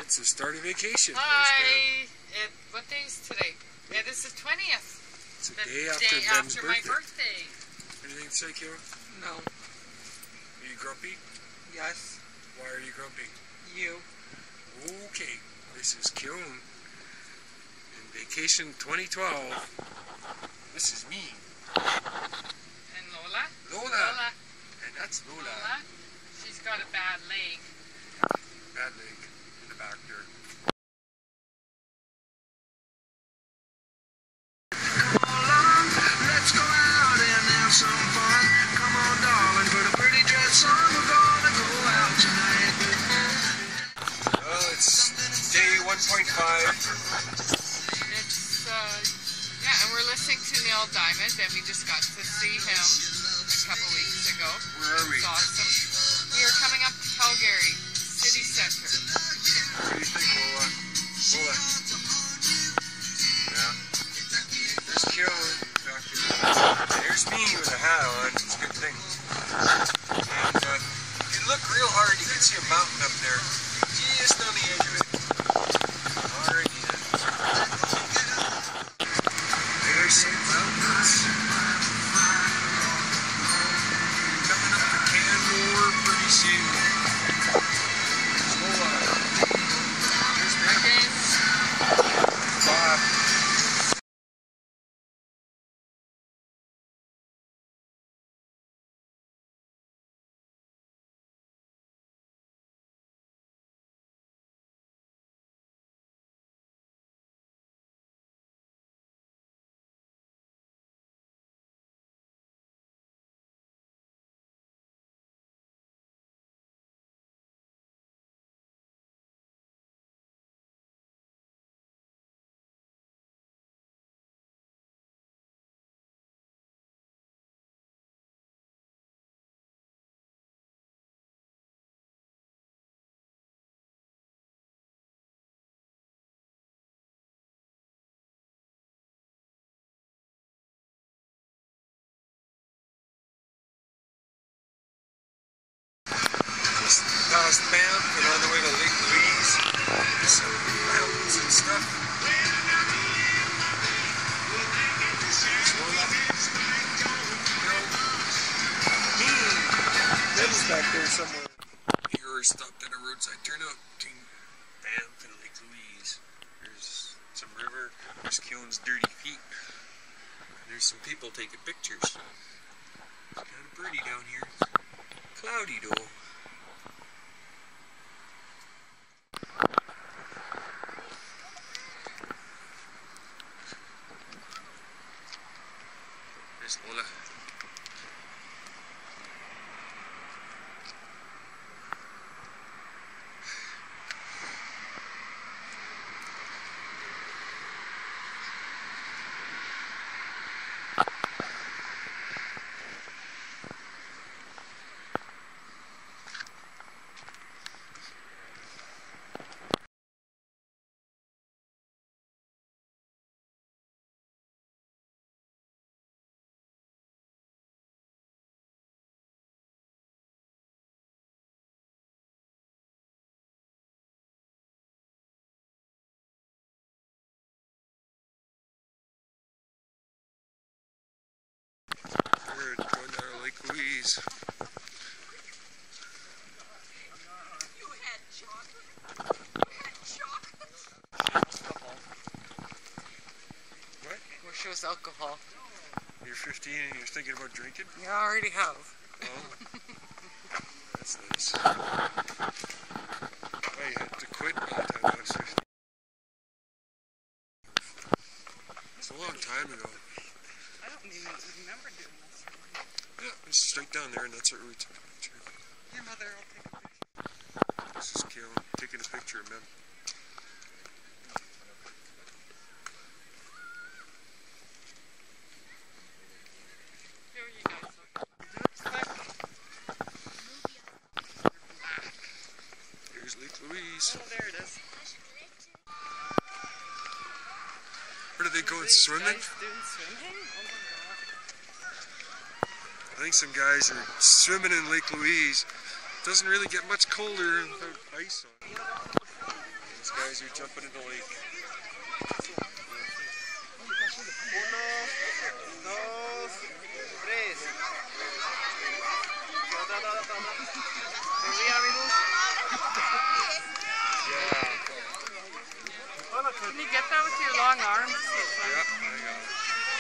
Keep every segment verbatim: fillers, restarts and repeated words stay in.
It's the start of vacation. Hi. It, what day is today? It is the twentieth. It's a the day after, day Ben's after birthday. my birthday. Anything to say, Karen? No. Are you grumpy? Yes. Why are you grumpy? You. Okay. This is Karen. In Vacation twenty twelve. This is me. And Lola? Lola. Lola. And that's Lola. Lola. She's got a bad leg. Bad leg in the back there. Let's go out and have some fun. Come on, darling, put a pretty dress on. We're gonna go out tonight. Well, it's day one point five. It's, uh, yeah, and we're listening to Neil Diamond, and we just got to see him a couple weeks ago. Where are we? It's awesome. We are coming up to Calgary City Center. What do you think, Lola? Lola. Yeah. There's Karen back there. There's me with a hat on. It's a good thing. And uh, if you look real hard, you can see a mountain up there. Just on the edge of it. Alrighty then. There's some mountains. Coming up to Canmore pretty soon. Lola. There's Megan. Bob. Past Banff and on the way to Lake Louise. There's some mountains and stuff. Ben's back there somewhere. Here we're stopped at a roadside turnout between Banff and Lake Louise. There's some river. There's Keown's dirty feet. There's some people taking pictures. It's kind of pretty down here. Cloudy though. There's Lola. We're going down to Lake Louise. You had chocolate? You had chocolate? What? What shows alcohol? You're fifteen and you're thinking about drinking? Yeah, I already have. Oh. That's nice. Oh, you had to quit by the time I was fifteen. It's a long time ago. I don't even remember doing this. Yeah, it's straight down there and that's where we took a picture. Your mother will take a picture. This is Kale taking a picture of Mem. Here you guys look. Looks like Here's Lake Louise. oh, there it is. Where are they going These swimming? guys doing swimming? Oh my god. I think some guys are swimming in Lake Louise. Doesn't really get much colder without ice on it. These guys are jumping in the lake. Yeah. Can you get that with your long arms? Yeah, I got it.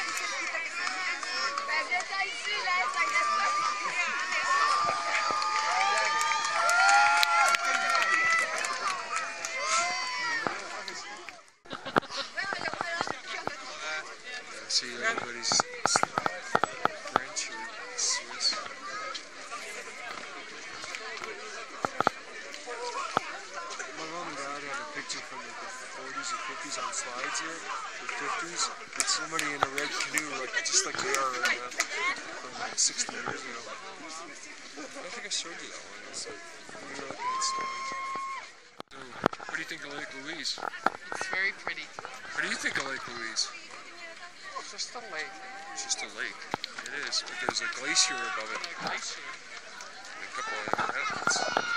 See everybody's French or Swiss. My mom and dad have a picture from like the forties or fifties on slides here, or fifties. It's somebody in a red canoe, like just like they are right now, from like sixty years ago. I think I showed you that one. It's like, we were looking at slides. So, what do you think of Lake Louise? It's very pretty. What do you think of Lake Louise? It's just a lake. It's just a lake. It is, but there's a glacier above it. A glacier. And a couple of mountains.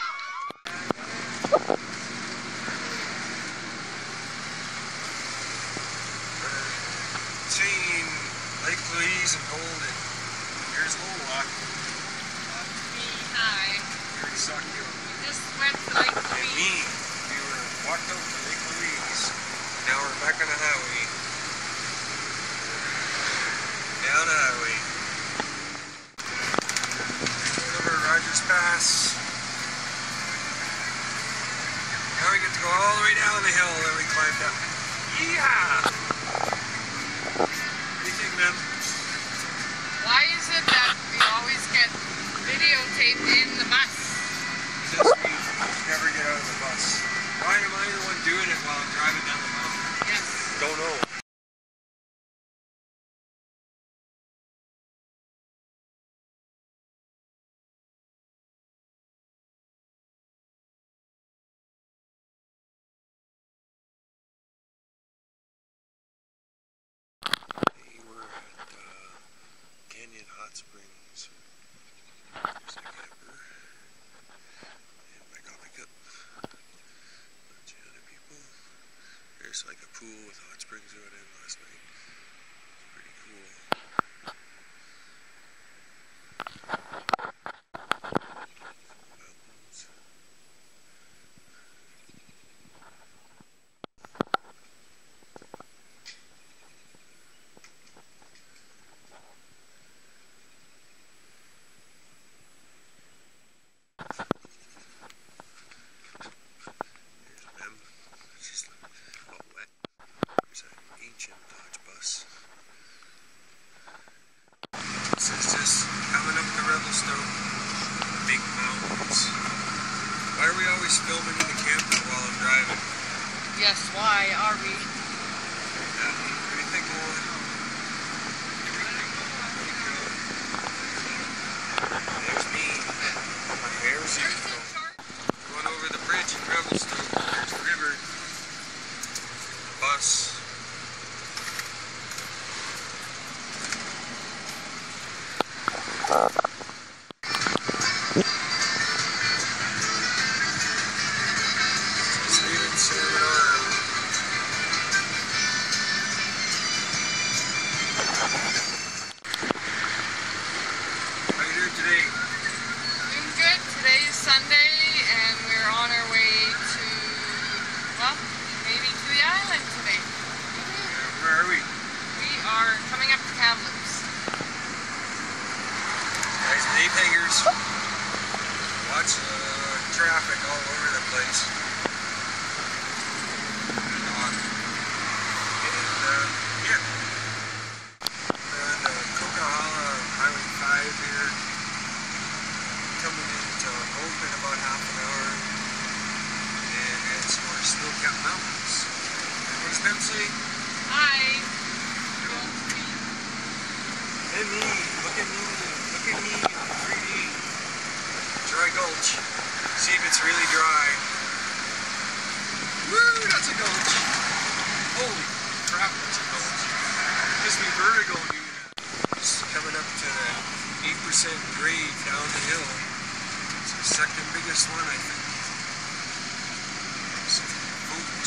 Between Lake Louise and Golden, here's Lola. Me, hi. Here in Saukville. We just went to Lake And Louise. me, we were walked out to Lake Louise. Now we're back on the highway. Down the highway. Over Rogers Pass. Now we get to go all the way down the hill that we climbed up. Yeah! What do you think, man? Why is it that we always get videotaped in the bus? Because we never get out of the bus. Why am I the one doing it while I'm driving down the mountain? Yes. Don't know. We're at uh, Canyon Hot Springs. There's a camper. And my coffee cup. Bunch of other people. There's like a pool with hot springs we went in last night. It's pretty cool. Mountains. Here's Mem. She's all wet. There's an ancient Dodge bus. This is just coming up to Revelstoke. Big mountains. Why are we always filming in the camper while I'm driving? Yes, why are we? Yeah. What do you think, Lola? There's me. My hair's even going over the bridge in Revelstoke. There's the river. The bus. Just leaving Salmon Arm. How you doing today? Doing good. Today is Sunday and we're on our way to, well, maybe to the island today. Yeah, where are we? We are coming up to Kamloops. Guys, Dave Hangers. Lots of uh, traffic all over the place. Dog. And, uh, yeah. And uh, Coquihalla Highway five here. Coming into Hope in about half an hour. And it's more snow-capped mountains. What does Mem say? Hi. And me. Look at me. Look at me in three D. Dry Gulch. See if it's really dry. Woo, that's a gulch. Holy crap, that's a gulch. Gives me vertigo, dude. Just coming up to the eight percent grade down the hill. It's the second biggest one, I think. So, oh.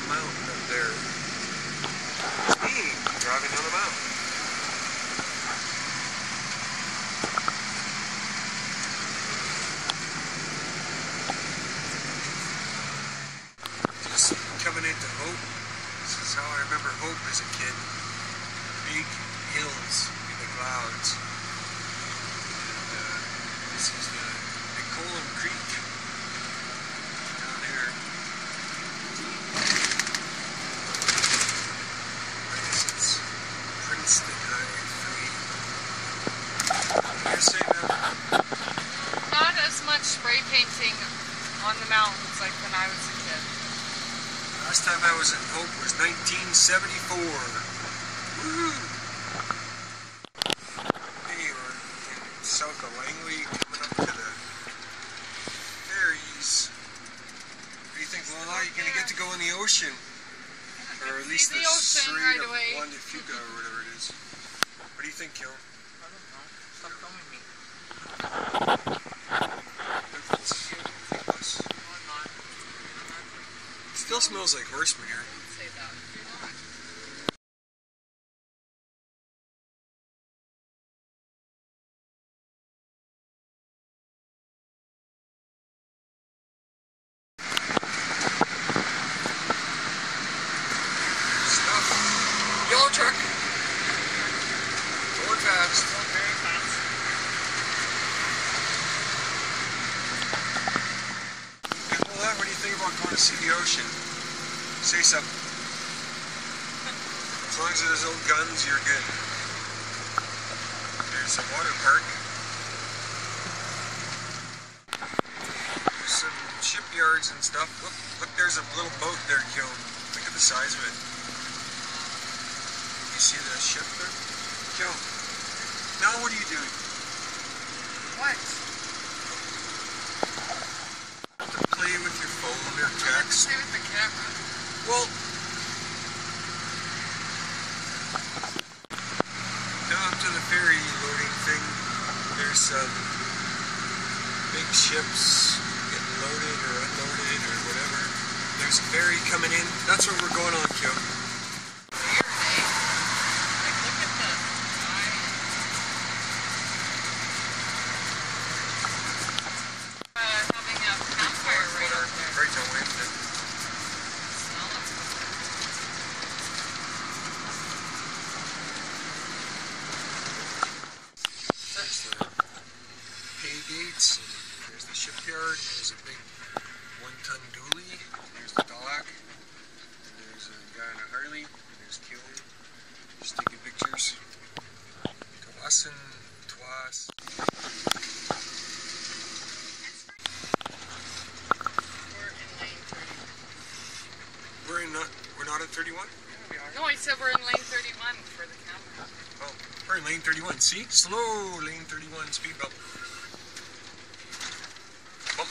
mountain up there. It's me driving down the mountain. Just coming into Hope. This is how I remember Hope as a kid. Big hills in the clouds. And uh, this is the Nicolum Creek down there. I guess it's Princeton Highway three. What do you say, Mel? Not as much spray painting on the mountains like when I was a kid. Last time I was in Hope was nineteen seventy-four. Woo! Hey, we're in south of Langley, coming up to the ferries. What do you think, Lola? You're going to get to go in the ocean. Or at least See the the ocean Strait right of away. Juan de Fuca or whatever it is. What do you think, Gil? I don't know. Stop filming me. Still smells like horse manure. Say that. You're not. Stuff. Yellow truck. Going fast. Going very fast. Hey, Lola, what do you think about going to see the ocean? Say something. As long as there's no guns, you're good. There's a water park. There's some shipyards and stuff. Look, look, there's a little boat there, Kill. Look at the size of it. You see the ship there? Kill. Now what are you doing? What? To play with your phone or text. Say with the camera. Well, down up to the ferry loading thing, there's some big ships getting loaded or unloaded or whatever. There's a ferry coming in. That's where we're going on, Joe. Weird, eh? Like, look at the sky. Uh, having a campfire right up there. Right down Winston. Smell it. There's the pay gates. There's the shipyard. There's a big one-ton dually. There's the dock. And there's a guy on a Harley. There's Keelan. Just taking pictures. Kawasan, Twas. We're in lane thirty. We're in not. We're not at thirty-one. No, I said we're in lane thirty-one for the camera. Oh, we're in lane thirty-one. See, slow lane thirty-one speed bump. Bump.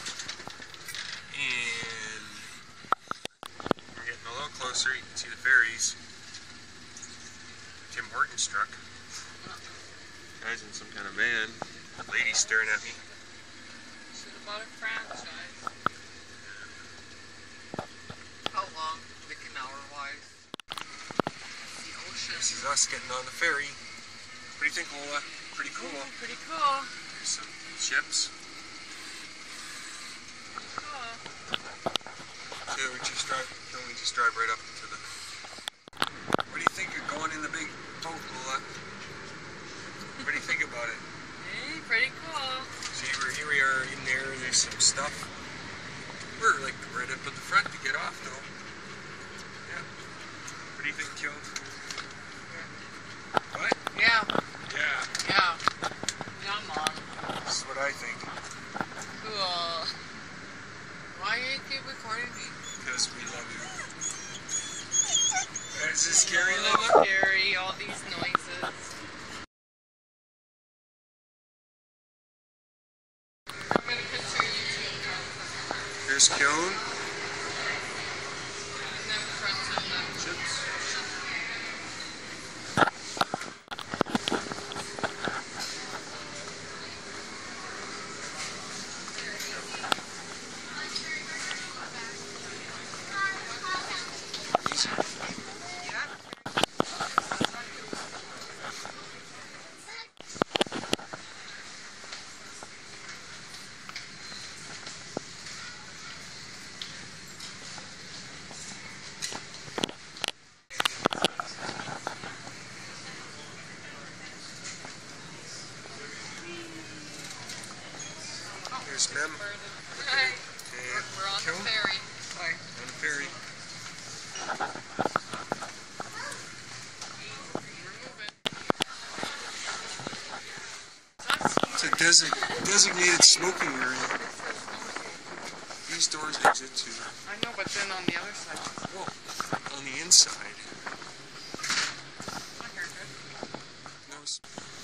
And we're getting a little closer. You can see the ferries. Tim Hortons truck. Guy's in some kind of van. The lady's staring at me. Should have bought a franchise. How long? Like an hour wise? The ocean. This is us getting on the ferry. What do you think, Lola? Pretty cool. Ooh, pretty cool. There's some ships. Cool. So we just drive. Can we just drive right up to the? What do you think of going in the big boat, Lola? What do you think about it? Hey, pretty cool. See, we're here. We are in there. There's some stuff. We're like right up at the front to get off, though. Yeah. What do you think, Joe? What? Yeah. Yeah. Yeah. Yeah, Mom. This is what I think. Cool. Why you keep recording me? Because we love you. Is this scary, A Lola? little scary, all these noises. I'm gonna picture you two. There's Kyone. And then front and then Chips. easy. Here's Mem. Hey, Okay. we're, we're on Kiln? the ferry. Sorry. On the ferry. It's a desi- designated smoking area. These doors exit to, I know, but then on the other side. whoa, on the inside. My haircut. No, s-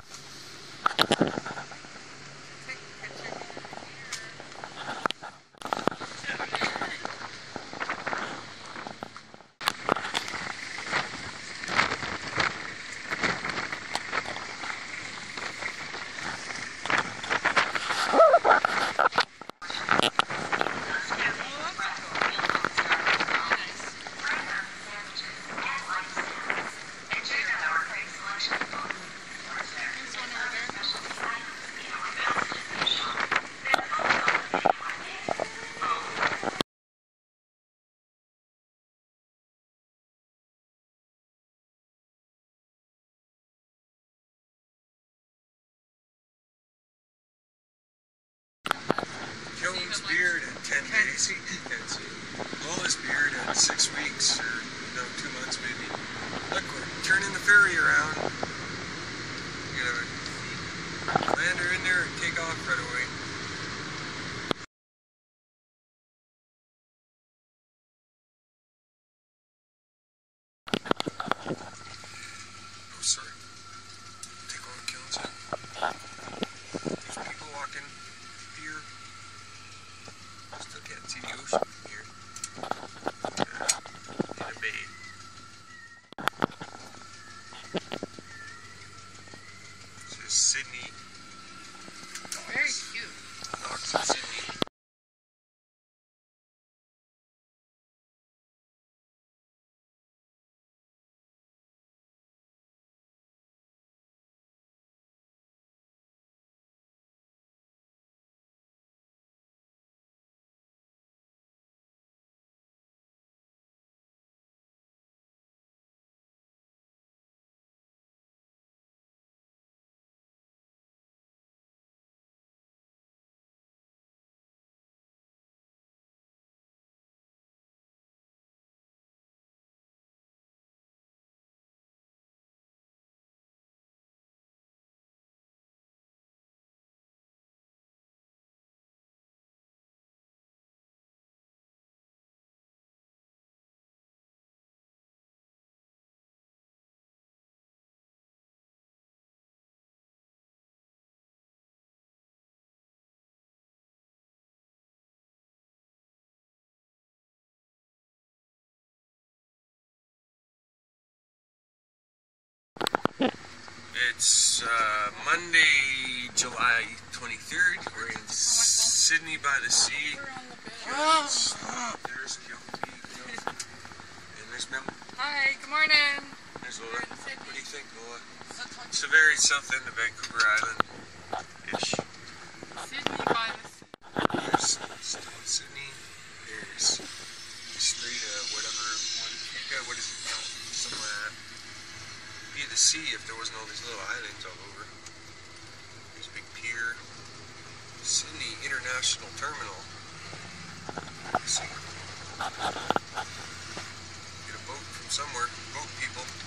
Take a picture. There's one over there. Killen's beard at ten days. Can't see. Lola's beard at six weeks, or no, two months maybe. Look, we're turning the ferry around. You gotta land her in there and take off right away. Oh, sorry. Take on Killen's head. There's people walking here. Still can't see the ocean from here. Uh, in a bay. This is Sydney. Very cute. Docks in Sydney. It's uh, Monday, July twenty-third. We're in Sydney by the sea. Killen's- There's Killen Peak. And there's Mem. Hi, good morning. There's We're Lola. in Sydney. What do you think, Lola? That's what- It's the very south end of Vancouver Island-ish. Sydney by the sea. There's still Sydney. There's Strait of whatever one. Yeah, what is it called? Something like that. Be the sea if there wasn't all these little islands all over. There's a big pier. Sydney International Terminal. Let's see. Get a boat from somewhere. Boat people.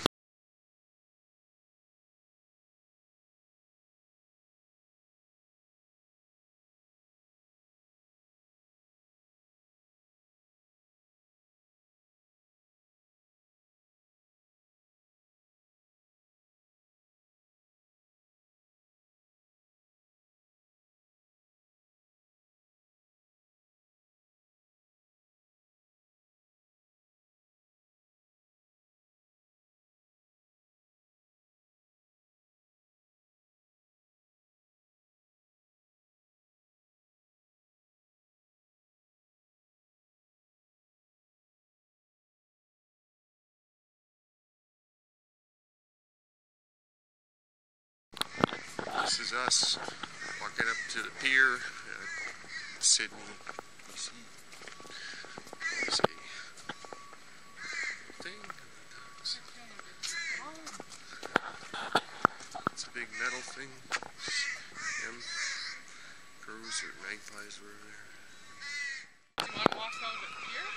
This is us walking up to the pier at Sydney, B C. There's a thing. It's a big metal thing. M Crows or magpies were there. Do you want to walk out the pier?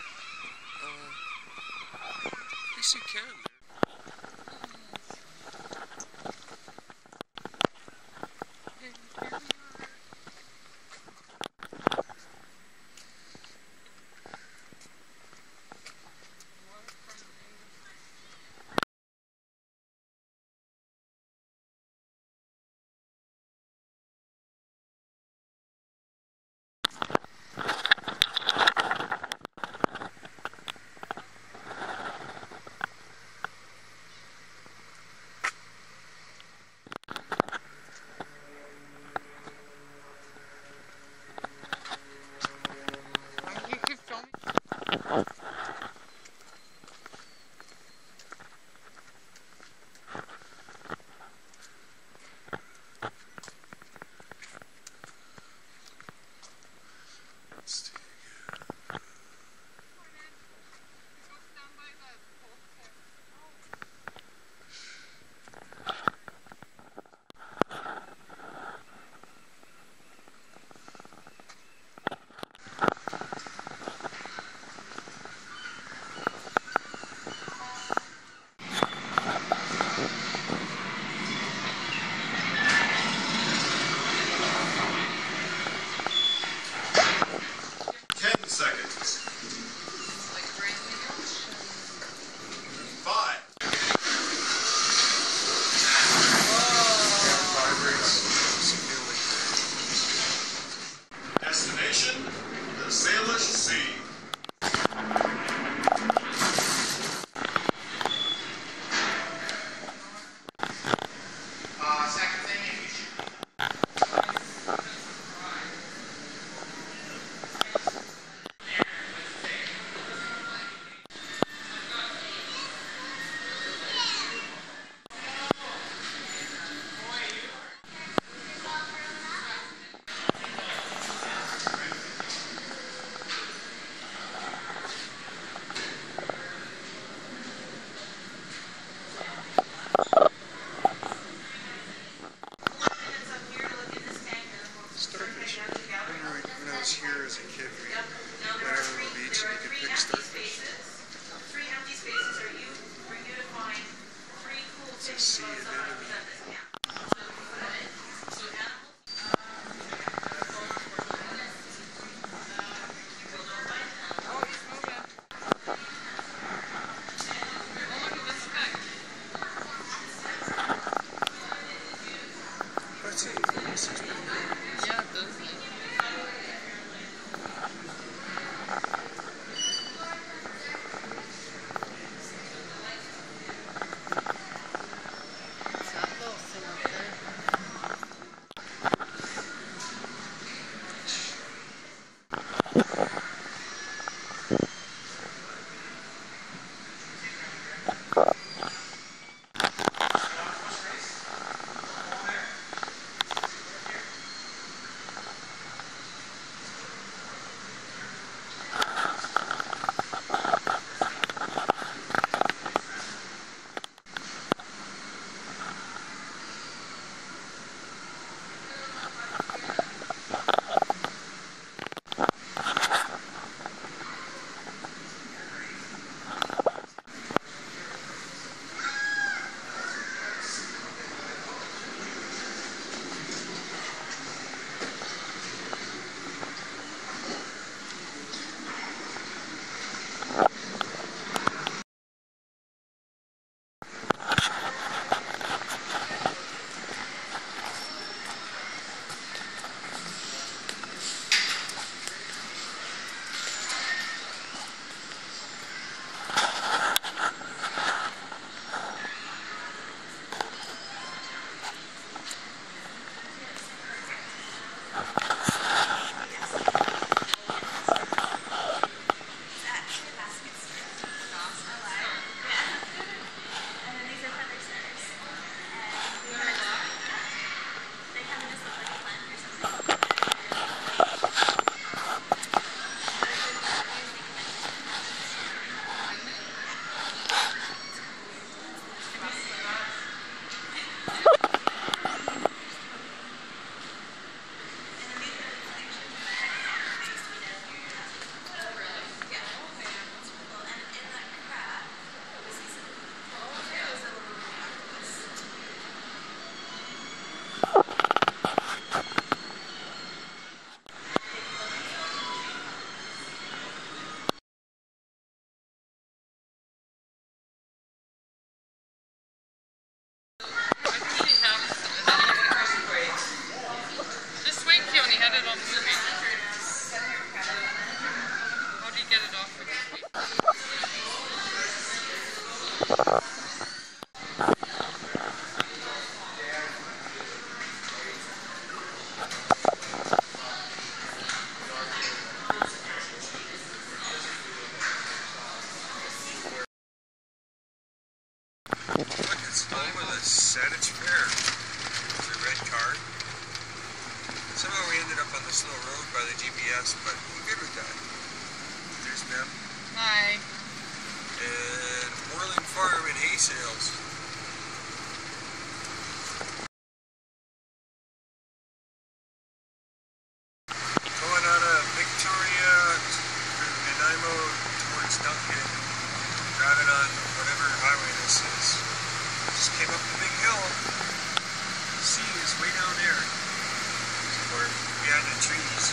Uh, yes, you can. You could film me. Let's take ten seconds. Five. Destination, the Salish Sea. Uh, second thing, starfish. When, we, when I was here as a kid, we went out on the beach and you could pick starfish. Three empty spaces are you for you to find three cool It's a things sea about anemone. something. Yeah. So, so animals. Oh, he's moving. Oh, look at this guy. That's it. This is pretty cool. Yeah, doesn't it? off for this week. Look, it's Noma, the Saanich Fair. There's a red car. Somehow we ended up on the slow road by the G P S, but we're good with that. There's them. Hi. And Moorland Farm and hay sales. Going out of Victoria to Nanaimo towards Duncan. Driving on whatever highway this is. Just came up the big hill. The sea is way down there. Or behind the trees.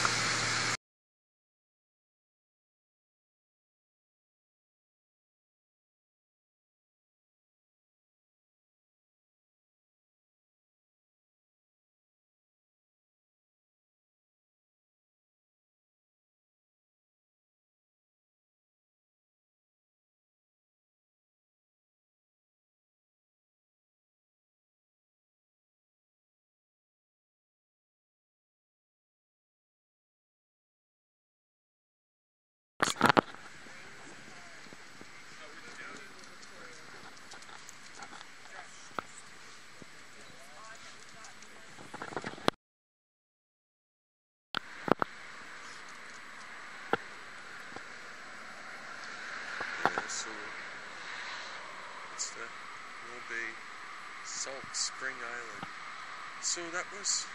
So it's the Mill Bay Salt Spring Island. So that was,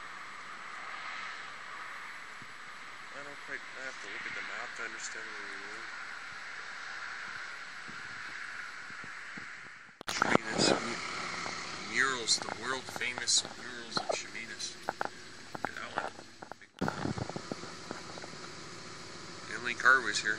I don't quite, I have to look at the map to understand where we were. Chemainus mu- murals, the world famous murals of Chemainus. Look at that one. Emily Carr was here.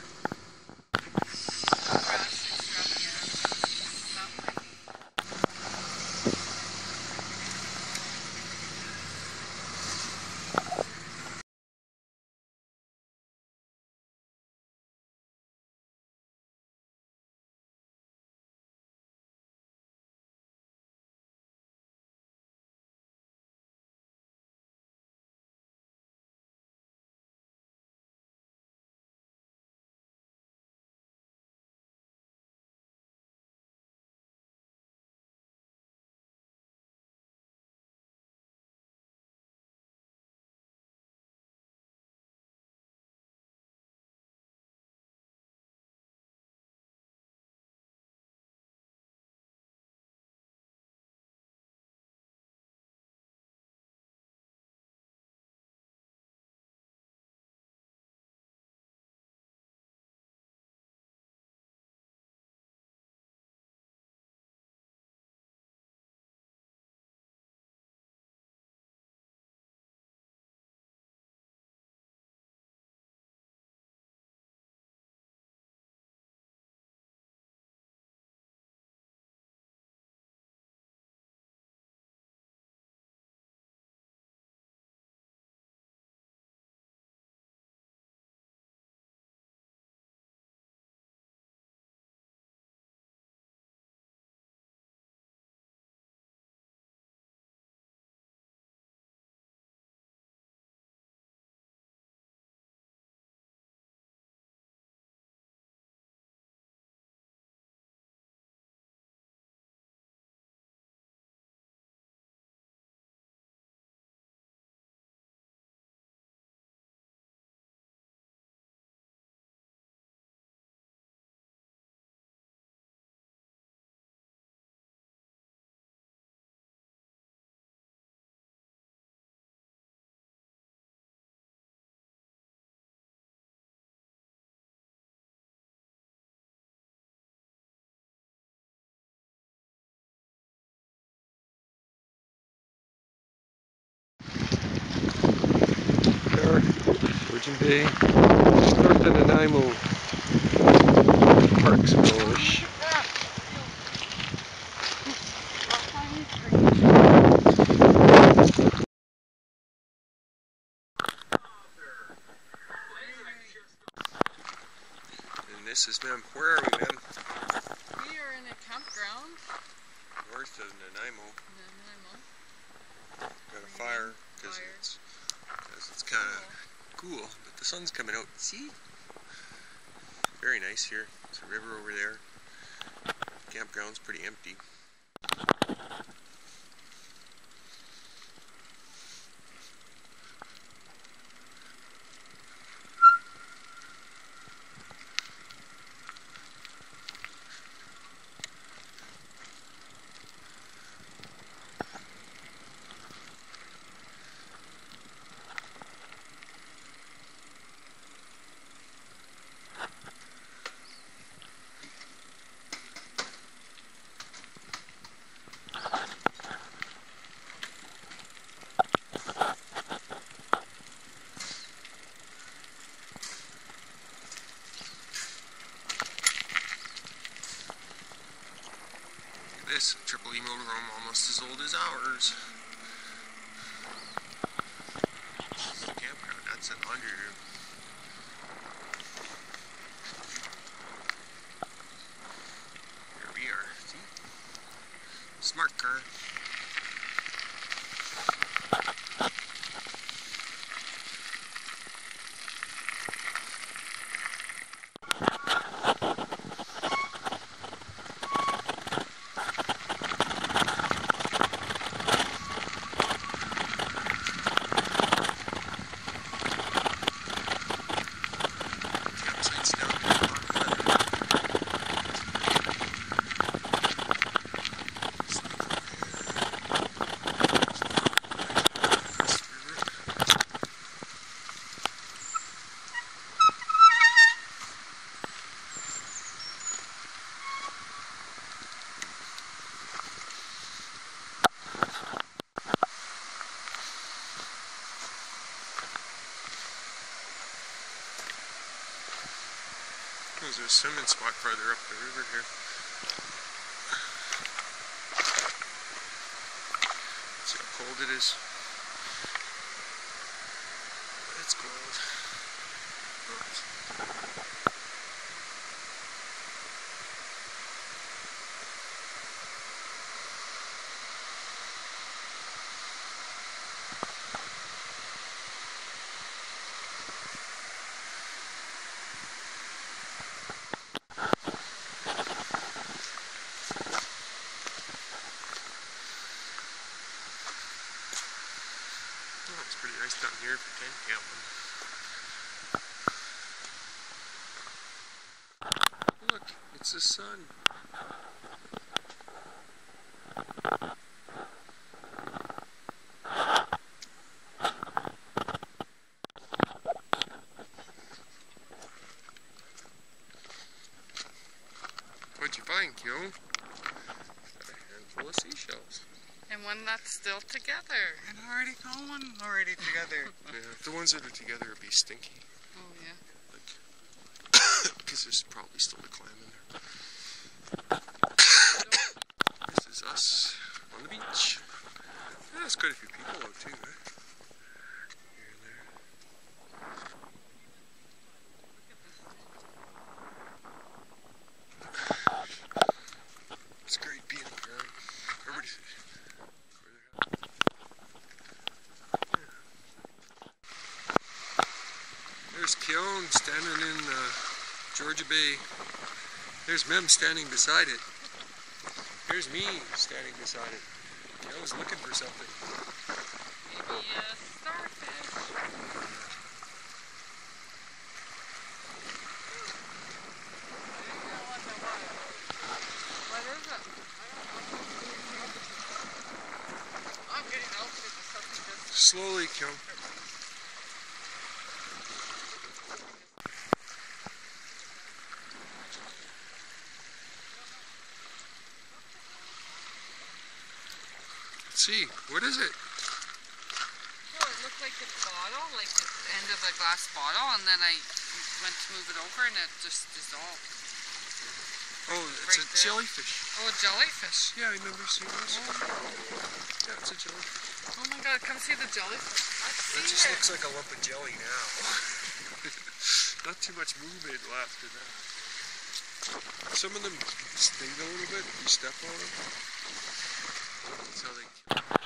Virgin Bay, north of Nanaimo, Parksville-ish. This is Mem. Where are we, Mem? We are in a campground. North of Nanaimo. Nanaimo. Got a fire because it's, cause it's kind of cool, but the sun's coming out. See? Very nice here. There's a river over there. Campground's pretty empty. This Triple E motorhome almost as old as ours. This is a campground. That's an under. Here we are. See? Smart car. There's a swimming spot farther up the river here. See how cold it is? It's cold. It's pretty nice down here for tent camping. Look, it's the sun. What'd you find, Kyo? Got a handful of seashells. And one that's still together. And already found one already together. Yeah, the ones that are together would be stinky. Oh yeah. Because there's probably still a clam in there. This is us on the beach. Yeah, there's quite a few people out too, eh? Here and there. It's great being around. Everybody's... There's Keown standing in uh, Georgia Bay. There's Mem standing beside it. Here's me standing beside it. I was looking for something. Maybe a starfish. What is it? I'm getting out because something just... Slowly, Keown. Let's see, what is it? Oh, it looked like a bottle, like the end of a glass bottle, and then I went to move it over and it just dissolved. Oh, it's Right a there. jellyfish. Oh, a jellyfish. Yeah, I remember seeing this. Yeah, it's a jellyfish. Oh my god, come see the jellyfish. I've It seen just it. looks like a lump of jelly now. Not too much movement after that. Some of them sting a little bit if you step on them. That's how they.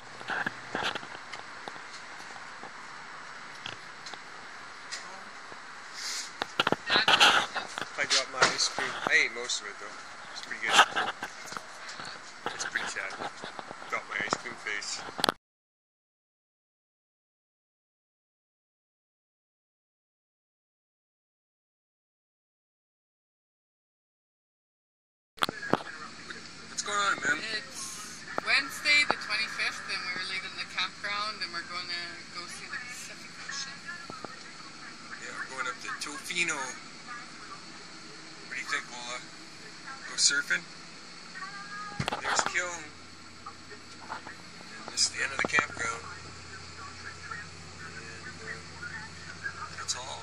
I dropped my ice cream. I ate most of it though. It's pretty good. It's pretty sad. Got my ice cream face. What's going on, man? It's Wednesday the twenty-fifth and we're leaving the campground and we're going to go see the Pacific Ocean. Yeah, we're going up to Tofino. What do you think, we'll uh, go surfing? There's Keown. And this is the end of the campground. And uh, that's all.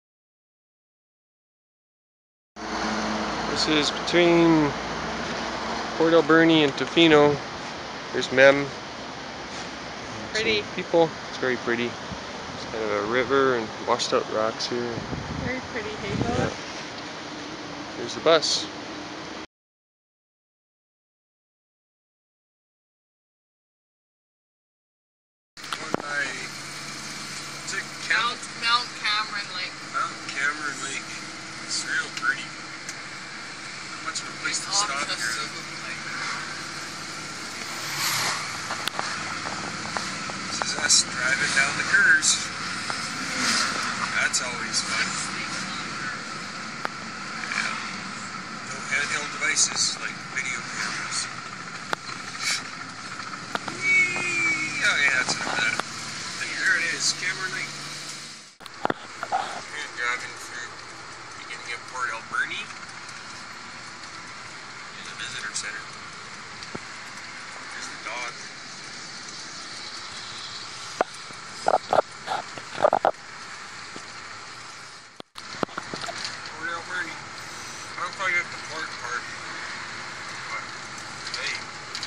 This is between Port Alberni and Tofino. There's Mem. Pretty. Some people. It's very pretty. It's kind of a river and washed out rocks here. Very pretty, hey Yeah. There's the bus. Going by, what's it, Mount, Cam Mount Cameron Lake. Mount Cameron Lake. It's real pretty. Not much of a place to Off stop the here. Suba Lake. This is us driving down the curves. That's always fun. Yeah. No handheld devices like video cameras. Whee! Oh yeah, that's enough of that. And there it is, Cameron Lake. And driving through the beginning of Port Alberni. There's a visitor center. There's the dog. Port Alberni. I don't quite get the port part, but hey.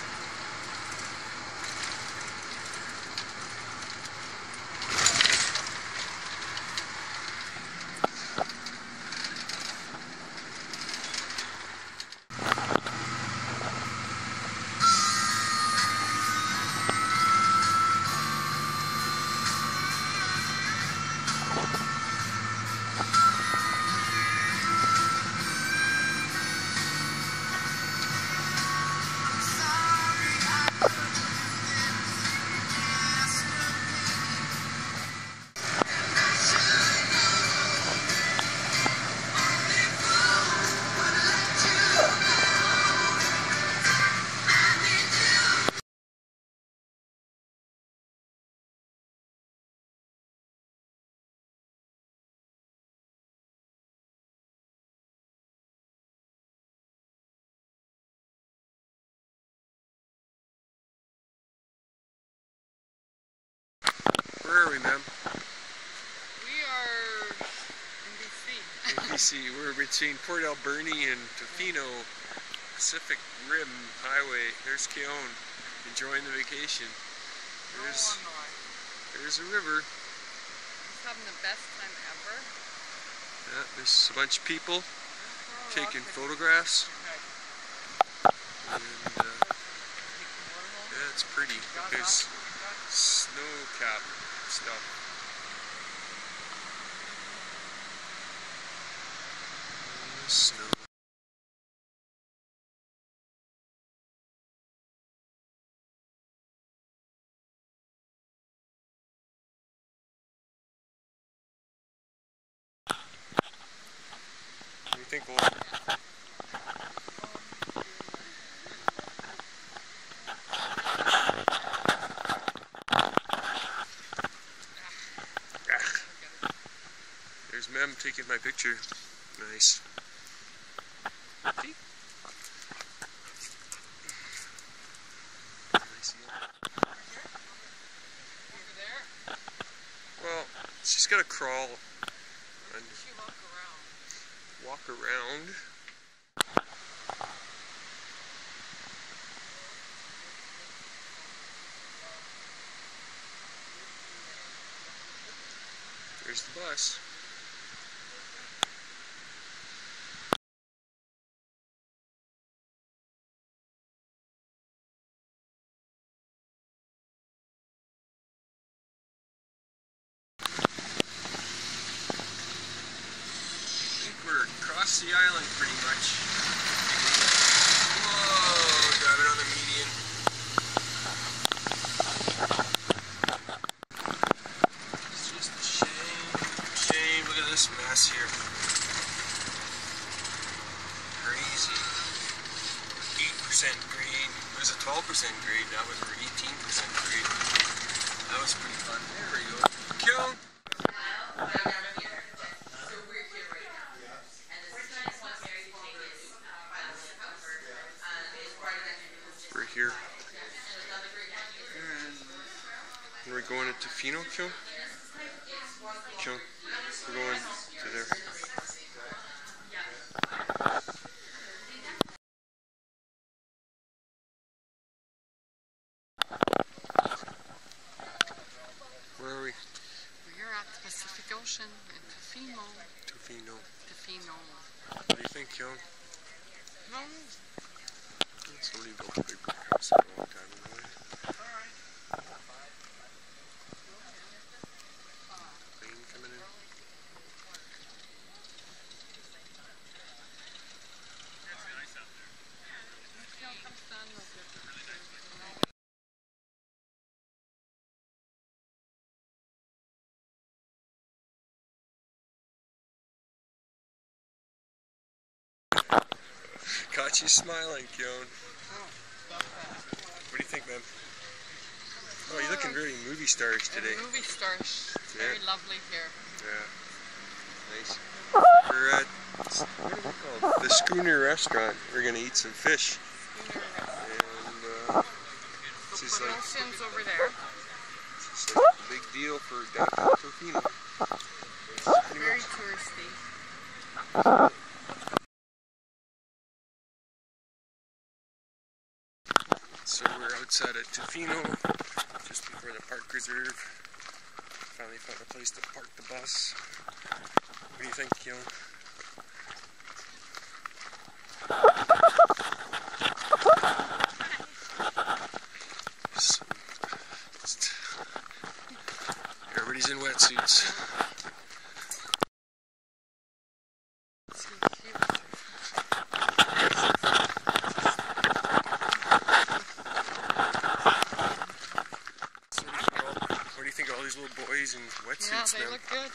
Where are we, ma'am? We are in B C. In B C. We're between Port Alberni and Tofino, Pacific Rim Highway. There's Keown, enjoying the vacation. There's, Oh, no. there's a river. He's having the best time ever. Yeah, there's a bunch of people Oh, taking okay. photographs. Okay. And uh, yeah, it's pretty. There's snow cap stuff. Uh, Snow. What do you think, Lauren? There's Mem taking my picture. Nice. See? Nice. Over there? Well, she's gotta crawl and She walk around. walk around. There's the bus. across the island pretty much. Whoa, driving on the median. It's just a shame, shame. Look at this mess here. Crazy. eight percent grade. It was a twelve percent grade. Now we're eighteen percent grade. That was pretty fun. There we go. Kill. We're here. And we're going to Tofino, Kill? Kill. We're going to there. Where are we? We're at the Pacific Ocean in Tofino. Tofino. Tofino. What do you think, Kill? No. Somebody built a big brick house a long time ago. Plane coming in. Caught you smiling, Kyon. What do you think, man? Oh, you're looking very movie starish today. Movie stars. Very Yeah. lovely here. Yeah. Nice. We're at, what is it called? The Schooner Restaurant. We're going to eat some fish. And, uh, this is like, Ocean's over there. this is like a big deal for downtown Tofino. Very touristy. So we're outside at Tofino, just before the park reserve. Finally found a place to park the bus. What do you think, Kyon? So, just, everybody's in wetsuits. What do you think of all these little boys in wetsuits Yeah, they now? look good.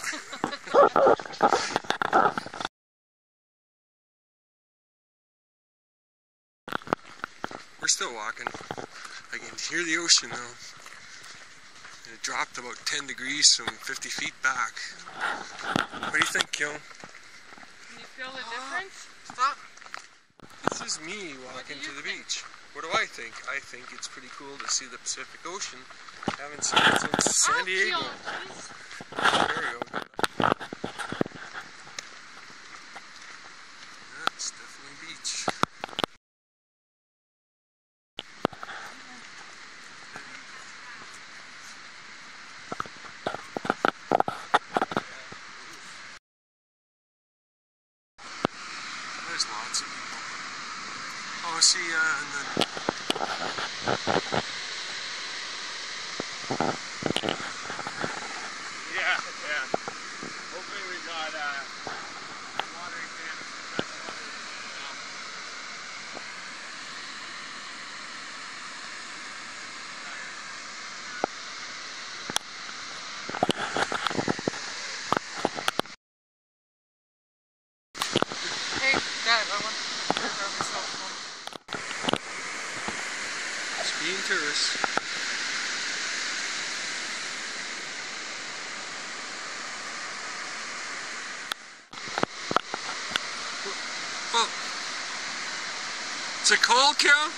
We're still walking. I can hear the ocean though. And it dropped about ten degrees from fifty feet back. What do you think, Kyon? Can you feel the difference? Stop. This is me walking do you to the think? beach. What do I think? I think it's pretty cool to see the Pacific Ocean. Haven't seen it since San Diego. Oh, please. There we go. That's definitely beach. There's lots of people. Oh, see, uh, and then Yeah, yeah. Hopefully we got uh, water exams and fresh water. Hey, Dad, I want to grab my cell phone. skiing tourists. Oh, is it cold, Kyon?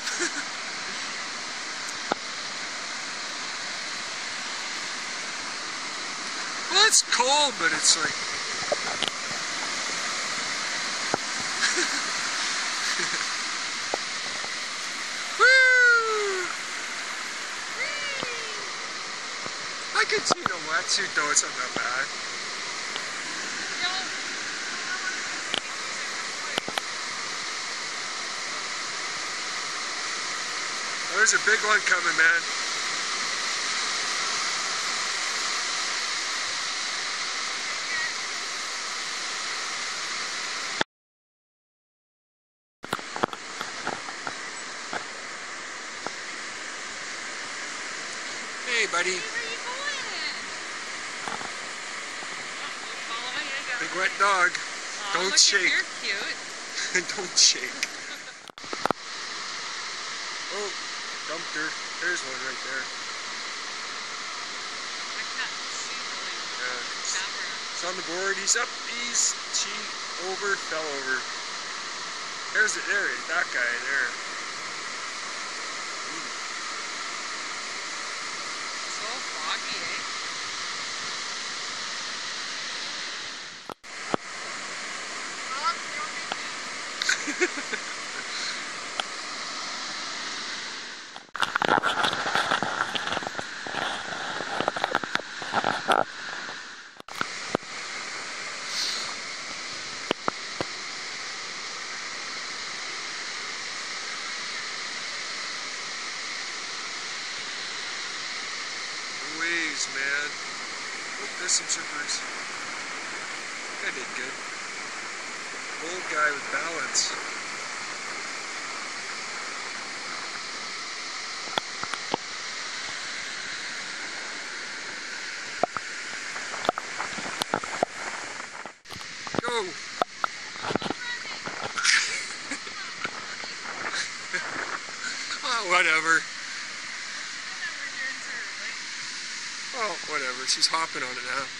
Well, it's cold, but it's like. Woo! I could see the wetsuit though, it's not that bad. There's a big one coming, man. Okay, buddy. Where are you going? Follow me, you go. Big wet dog. Aw, Don't look, shake. You're cute. Don't shake. Oh, dumped her. There's one right there. I can't see really Yeah. the camera. He's on the board. He's up. He's she over. Fell over. There's it. There. That guy there. So foggy, eh? Waves, man. Oh, there's some surfers. I did good. Old guy with balance. Go! Oh, whatever. Oh, whatever. She's hopping on it now.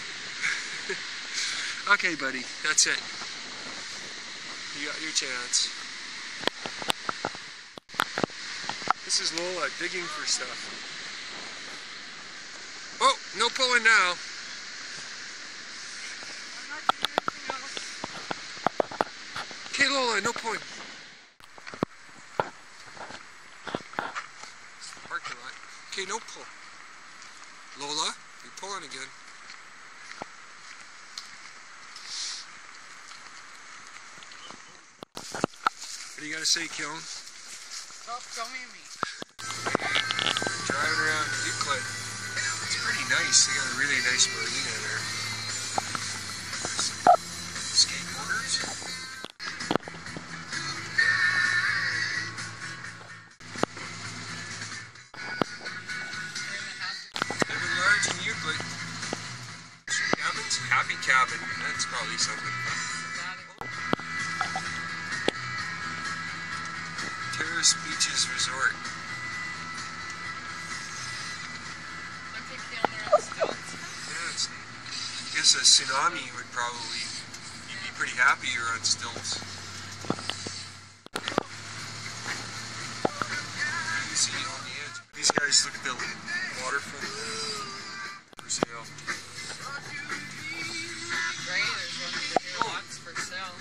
Okay, buddy. That's it. You got your chance. This is Lola digging for stuff. Oh, no pulling now. Okay, Lola, no pulling. It's the parking lot. Okay, no pull. Lola, you're pulling again. What do you got to say, Keown? Stop showing me. Driving around Euclid. It's pretty nice. They got a really nice marina there. Skateboarders. Living large in Euclid. Cabins? Happy Cabin. That's probably something. Terrace Beaches Resort. Look at Keanu on stilts. Yeah, it's neat. I guess a tsunami would probably, you'd be pretty happy you're on stilts. You see on the edge. These guys, look at the waterfront for sale. Right? There's one over here. Lots for sale.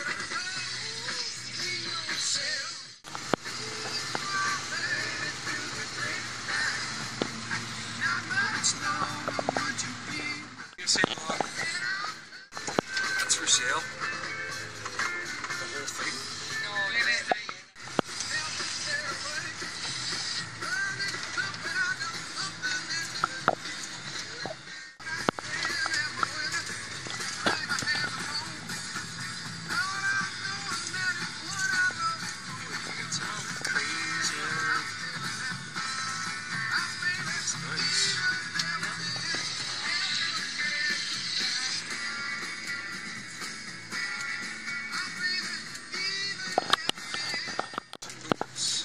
You say log? That's for sale. The whole thing. No, it's It's all crazy. It's nice. Oops.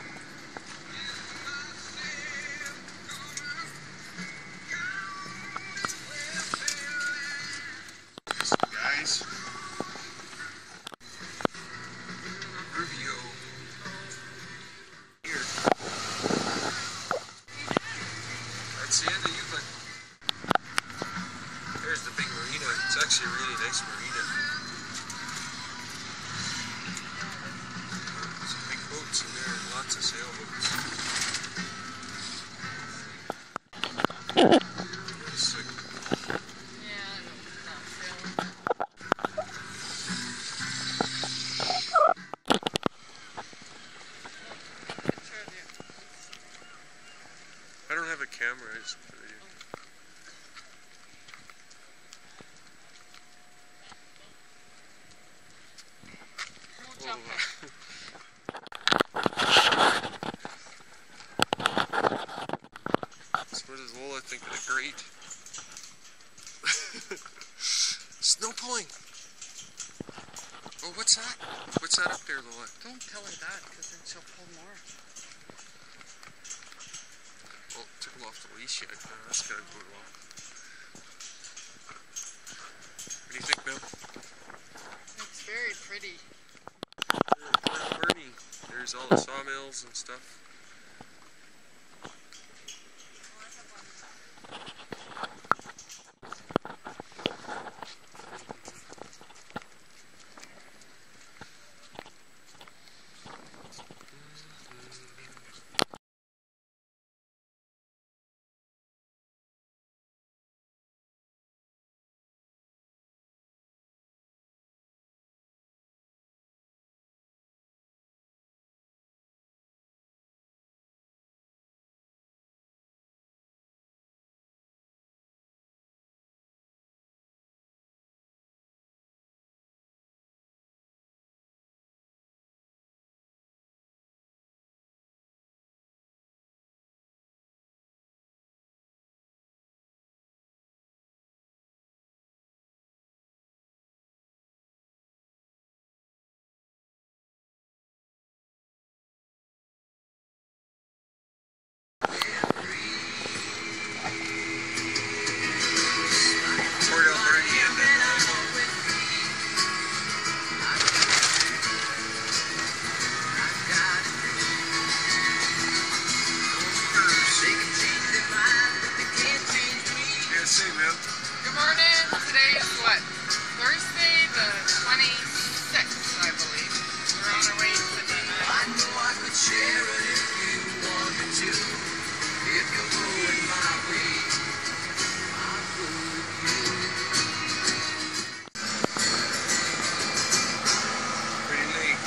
Listen, guys. Rubio. Here. That's the end of Euclid. There's the big marina. It's actually a really nice marina. Some big boats in there and lots of sailboats. It's like, yeah, not film. Picture of you. I don't have a camera. I just put it in. Don't jump in. think of the great snow pulling. Oh, what's that? What's that up there, Lola? Don't tell her that, because then she'll pull more. Oh, took him off the leash yet. Uh, that's gotta go well. What do you think, Bill? It's very pretty. We're Bernie. There's all the sawmills and stuff. Port Alberni and then yeah, say, man. Good morning. Today is what? Thursday, the twenty-sixth, I believe. We're on our way to Nina. I know I could share it if you wanted to. If you're going my way, I would. Pretty lake.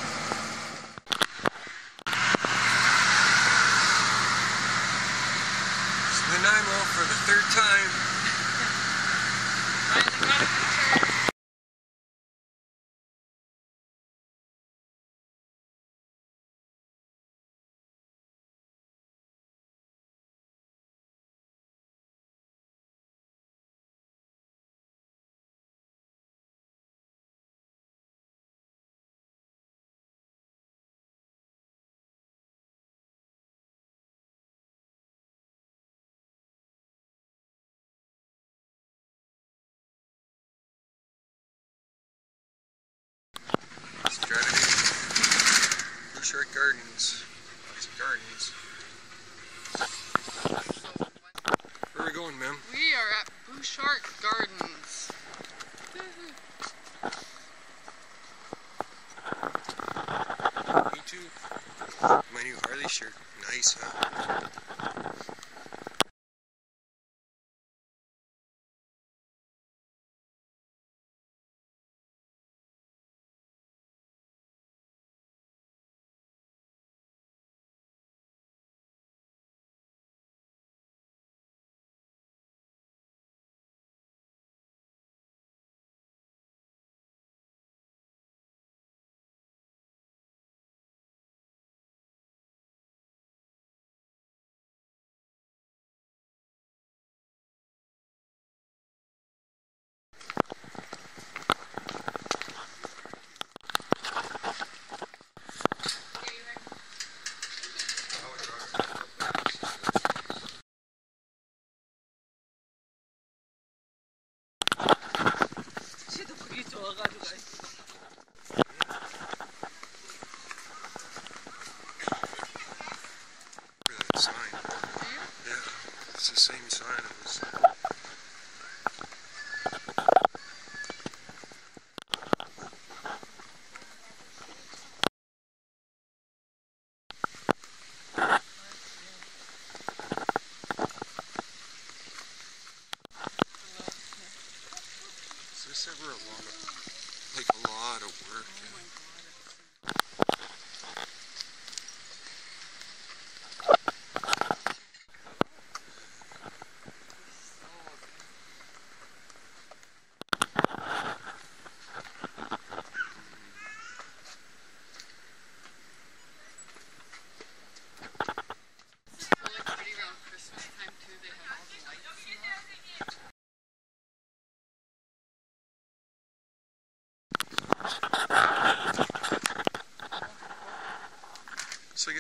It's Nanaimo for the third time. Just driving in Bouchard Gardens. Lots of gardens. Where are we going, ma'am? We are at Bouchard Gardens. Me too. My new Harley shirt. Nice, huh?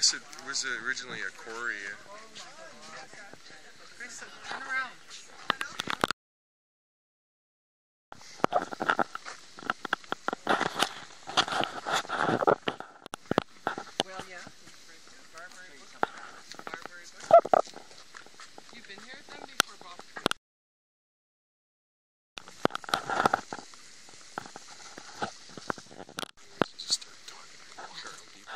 guess it was originally a quarry. Yeah. Okay, so turn around. Well, yeah. Barbary Bush. Barbary Bush. You've been here then before, Bob? Just start talking about Carl people.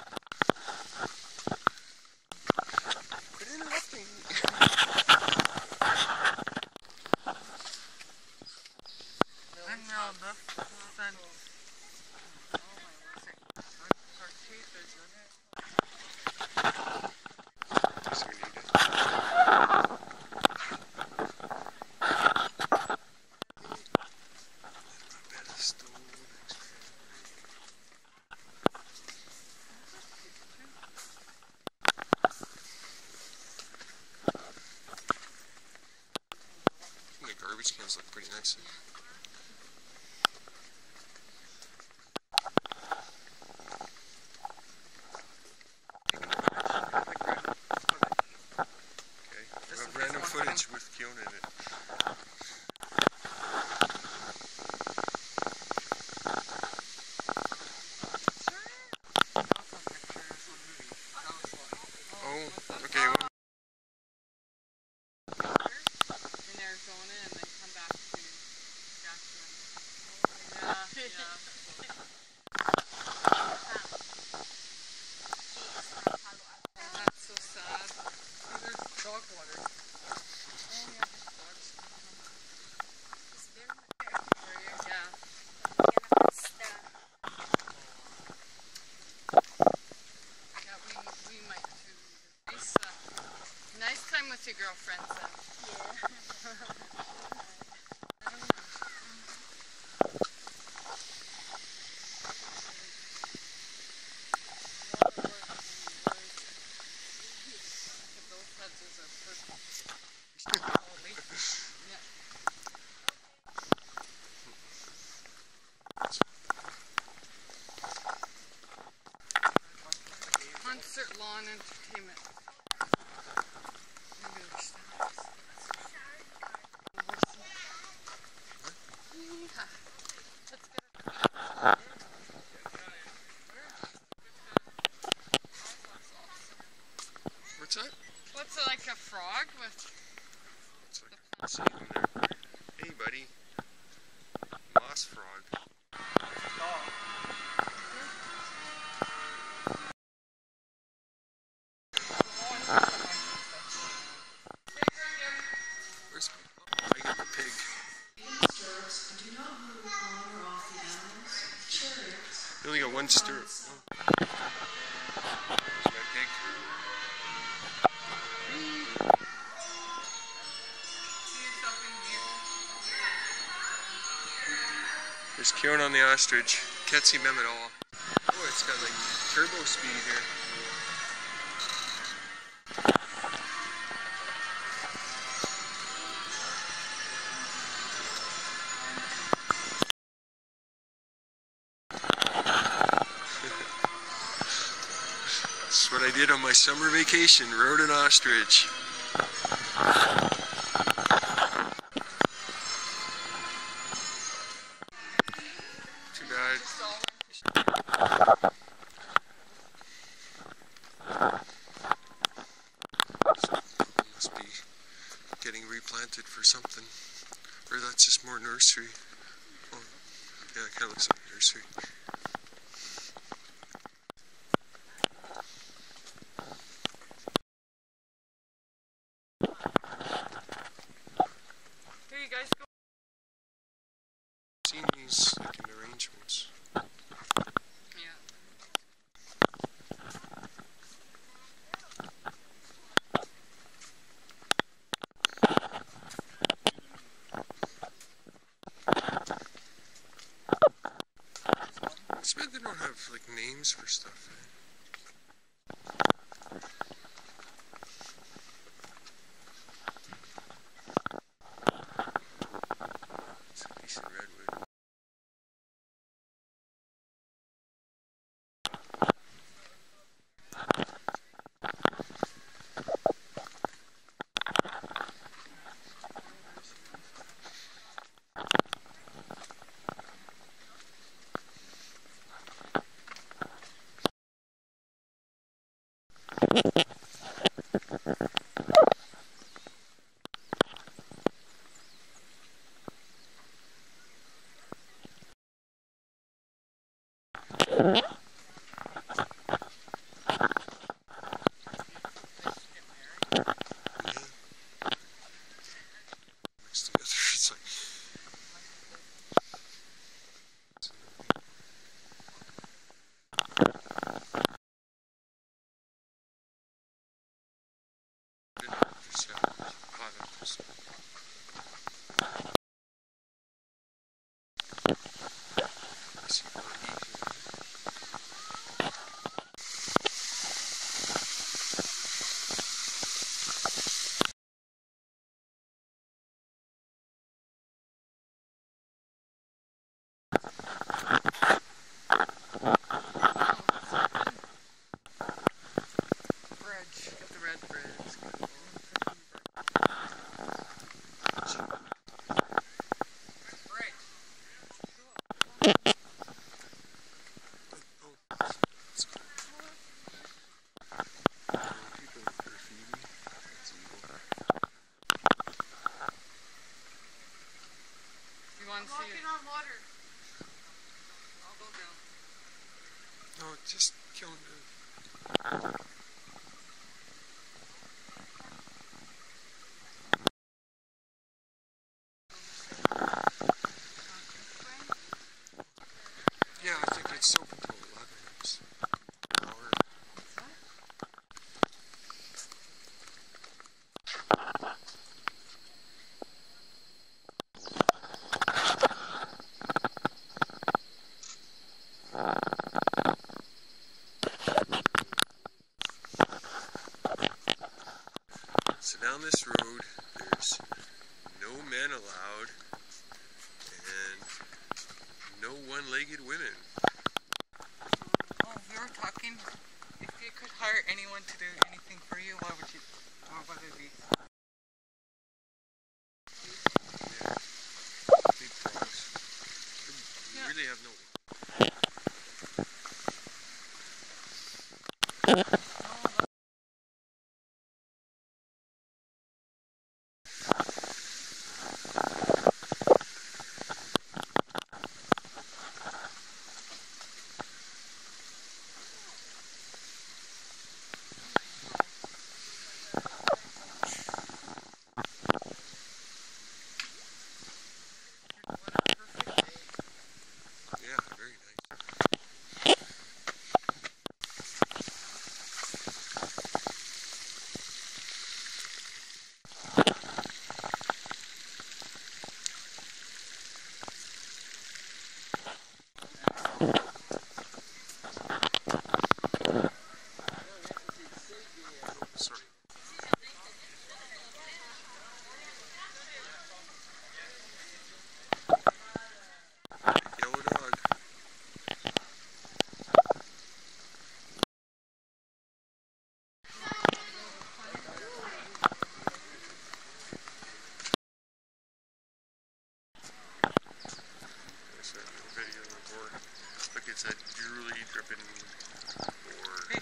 Quit interrupting me. Esmeralda. Sun. Our teeth is in it. Does he need it? Pedestal. The garbage cans look pretty nice. Okay, we have random footage with Fiona in it. Oh, okay. Well, In Arizona and then come back to Saskatchewan. Yeah, yeah. That's so sad. There's dog water. Yeah. Yeah, we, we might too. Nice, uh, nice time with your girlfriends then. Those hedges are perfect. Yeah. Concert lawn entertainment. Maybe there's snacks. Yeah. Let's get it. what's that? What's it, like a frog with It's like a seed in there. Hey, buddy. Moss frog. Where's oh, I got the pig. You only got one stirrup. Oh. There's my pig. There's Kieran on the ostrich. Can't see them at all. Oh, it's got like turbo speed here. That's what I did on my summer vacation, rode an ostrich. Too bad. Must be getting replanted for something. Or that's just more nursery. Oh, yeah, it kind of looks like nursery. Here you guys go. Seen these like in arrangements. Yeah. It's bad they don't have like names for stuff. Eh? It's a decent redwood. Mixed together, it's like. Walking on water. I'll go down. No, just killing it. Yeah, I think it's open till eleven. It's an hour. So down this road, there's no men allowed and no one-legged women. Oh, we were talking, if you could hire anyone to do anything for you, what would you, what would it be? Yeah. Big frogs. We Yeah. really have no... Yeah, very nice. Sorry. Yellow dog. There's a little video of the board. Look, it's a drooly dripping board.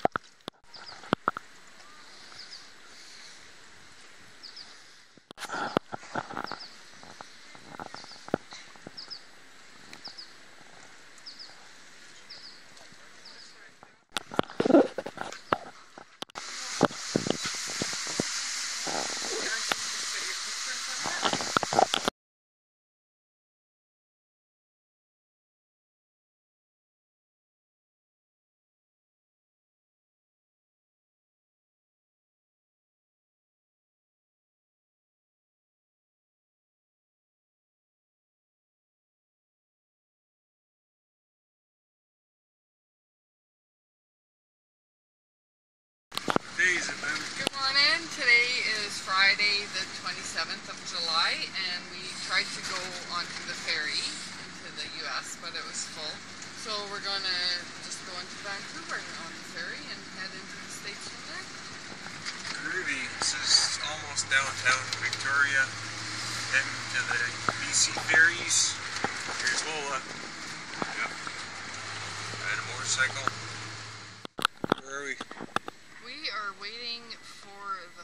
Days and then Good morning. Today is Friday the twenty-seventh of July, and we tried to go onto the ferry to the U S, but it was full. So we're gonna just go into Vancouver on the ferry and head into the States from there. groovy. This is almost downtown Victoria. Heading to the B C ferries. Here's Lola. Yep. Riding a motorcycle. Where are we? We are waiting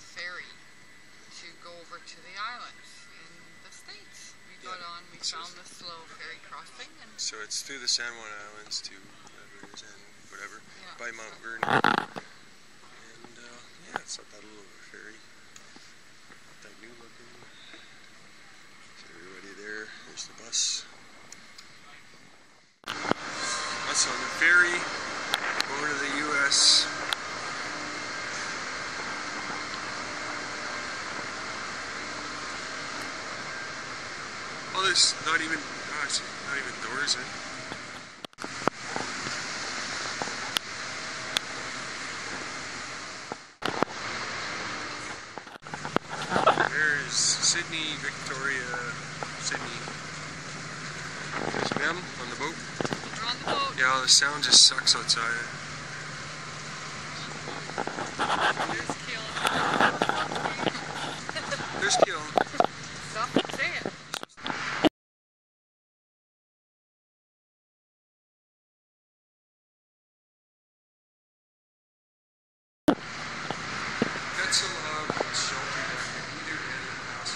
a ferry to go over to the islands in the States. We got Yeah. on, we So- found this little ferry crossing, and So it's through the San Juan Islands to whatever it is, and whatever, yeah, by Mount so- Vernon. And uh, yeah, it's not that little of a ferry. Not that new looking. So everybody there, there's the bus. Us on the ferry, over to the U S Oh, there's not even, oh, it's not even doors in. There's Sydney, Victoria, Sydney. There's Mem on the boat. We're on the boat. Yeah, the sound just sucks outside. There's Keelan. There's Keelan. Stop and say it. That's a log shelter down here. Either end of the house.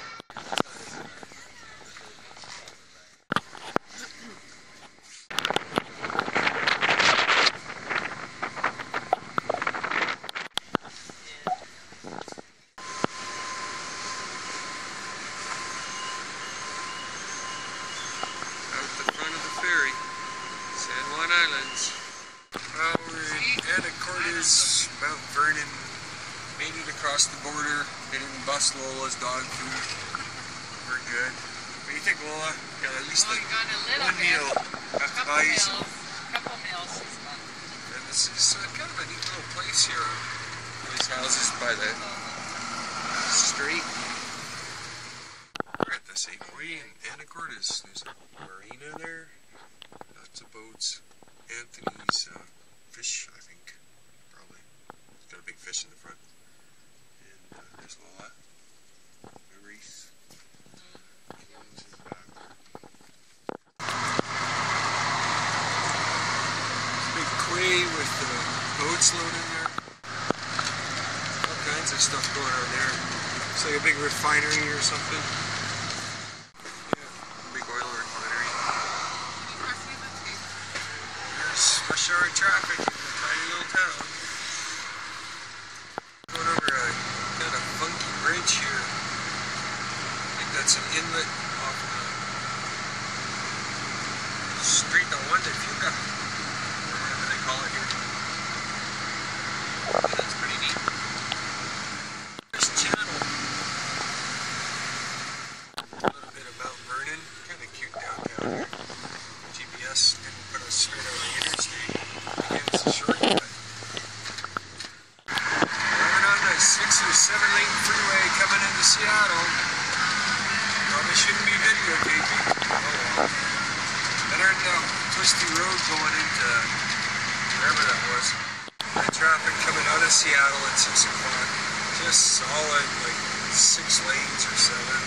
Out the front of the ferry, San Juan Islands. Well, we're in Anacortes, Mount Vernon. Made it across the border. They didn't bust Lola's dog food. We're good. What do you think, Lola? Got at least Well, like we got a little one bit. meal. Have to Couple buy you meals. some. Couple meals is fun. And this is uh, kind of a neat little place here. These houses by the street. We're at the Safeway in Anacortes. There's a marina there. Lots of boats. Anthony's uh, fish, I think. Probably. He's got a big fish in the front. And uh, there's Lola. Maurice. Keelan's in the back there. Big quay with the boats loaded there. All kinds of stuff going on there. It's like a big refinery or something. Yeah, big oil refinery. There's rush hour traffic in the tiny little town. Going over a kind of funky bridge here. I think that's an inlet off the street de Juan de Fuca, or whatever they call it here. Yeah, that's pretty neat. There's Channel. A little bit of Mount Vernon. Kind of cute downtown here. G P S didn't put us straight on the interstate. Again, it's a shortcut. Driving on the six or seven lane freeway coming into Seattle. Probably shouldn't be videotaping. Oh well. Better than the twisty road going into wherever that was. The traffic coming out of Seattle at six o'clock. Just solid, like six lanes or seven.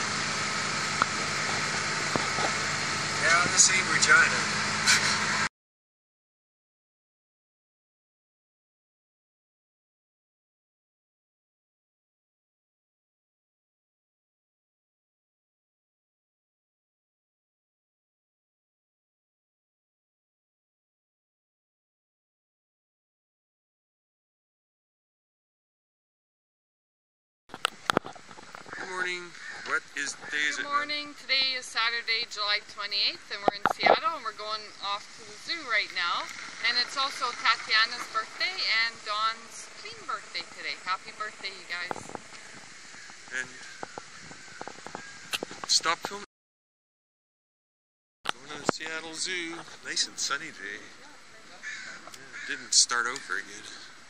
Yeah, this ain't Regina. Good morning. What is the day is Good it? morning. Today is Saturday, July twenty-eighth, and we're in Seattle, and we're going off to the zoo right now. And it's also Tatiana's birthday and Dawn's clean birthday today. Happy birthday, you guys. And stop filming. Going to the Seattle Zoo. Nice and sunny day. Yeah, didn't start out very good.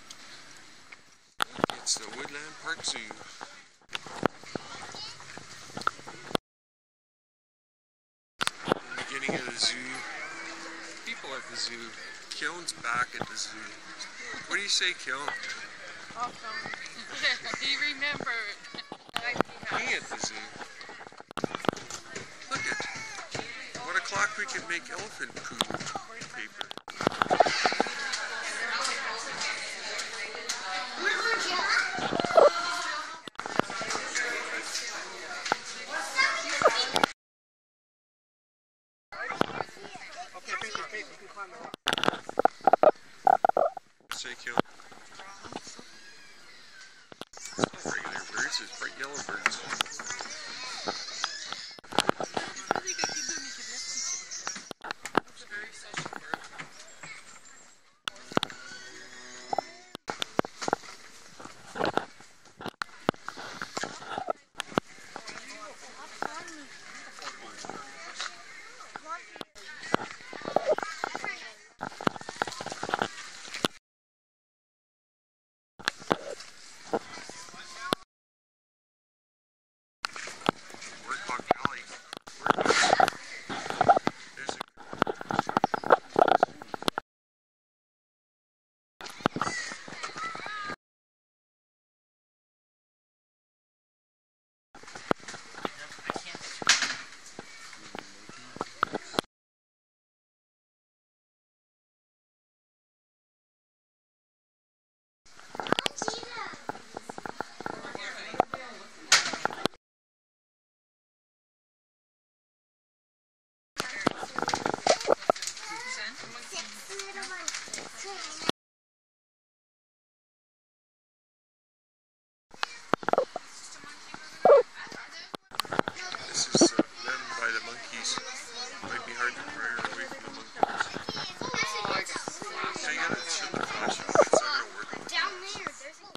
It's the Woodland Park Zoo. Beginning of the zoo. People at the zoo. Keelan's back at the zoo. What do you say, Keelan? Awesome. He remembered. Me at the zoo. Look at one o'clock we can make elephant poo paper. say, Keelan? It's not regular birds, it's bright yellow birds. It's a very social bird. Workhog Valley. Workhog. There's a This is uh, them by the monkeys. Might be hard to pry her away from the monkeys. Oh, I got flash. Yeah, you gotta shut the flash off. It's not gonna work. Down there, there's a...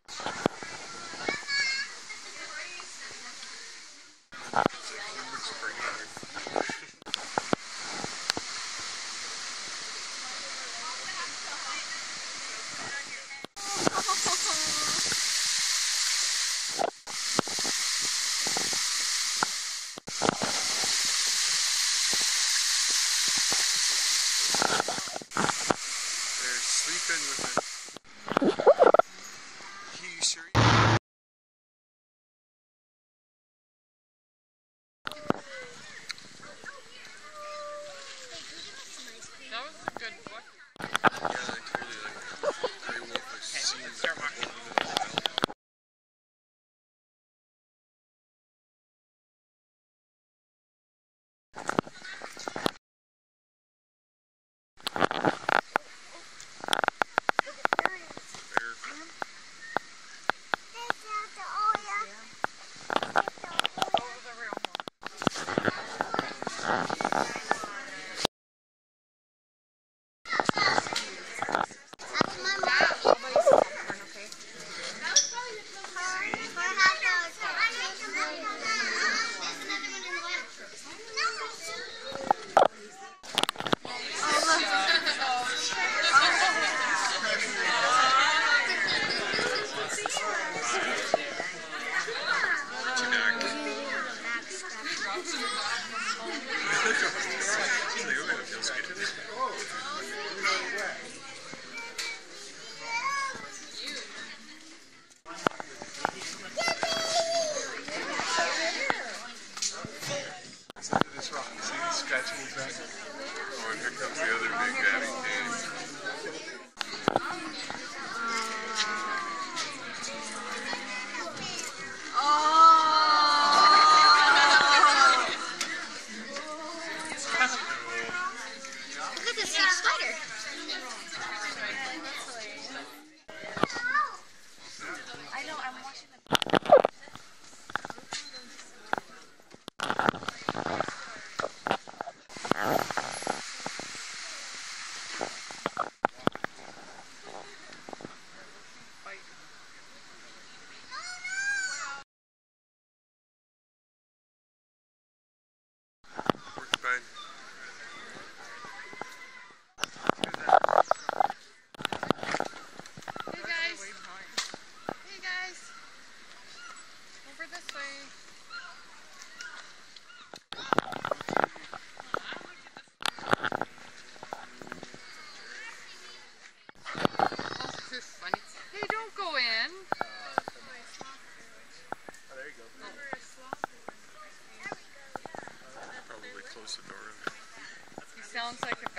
It looks pretty hard. They're sleeping with it. You sure? That was a good book. Yeah, I totally like it. Grey Wolf has seen that one in the wild. Bear. Oh, the real one. Too dark. She's like, oh, that feels good. Listen to this rock. See he's scratching his back? Oh, and here comes the other big daddy king. Look at this huge spider. I know, I'm watching the... Porcupine. Hey guys. Hey guys. Over this way. Oh, this is funny. Hey, don't go in. Probably close the door. He sounds like a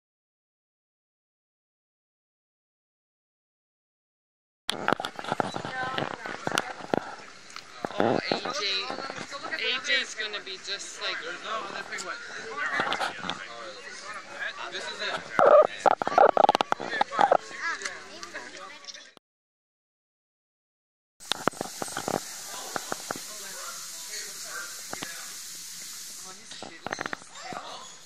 Thank you. Oh, A J. A J's gonna be just like. This is it. Oh, he's cute. Look at his tail.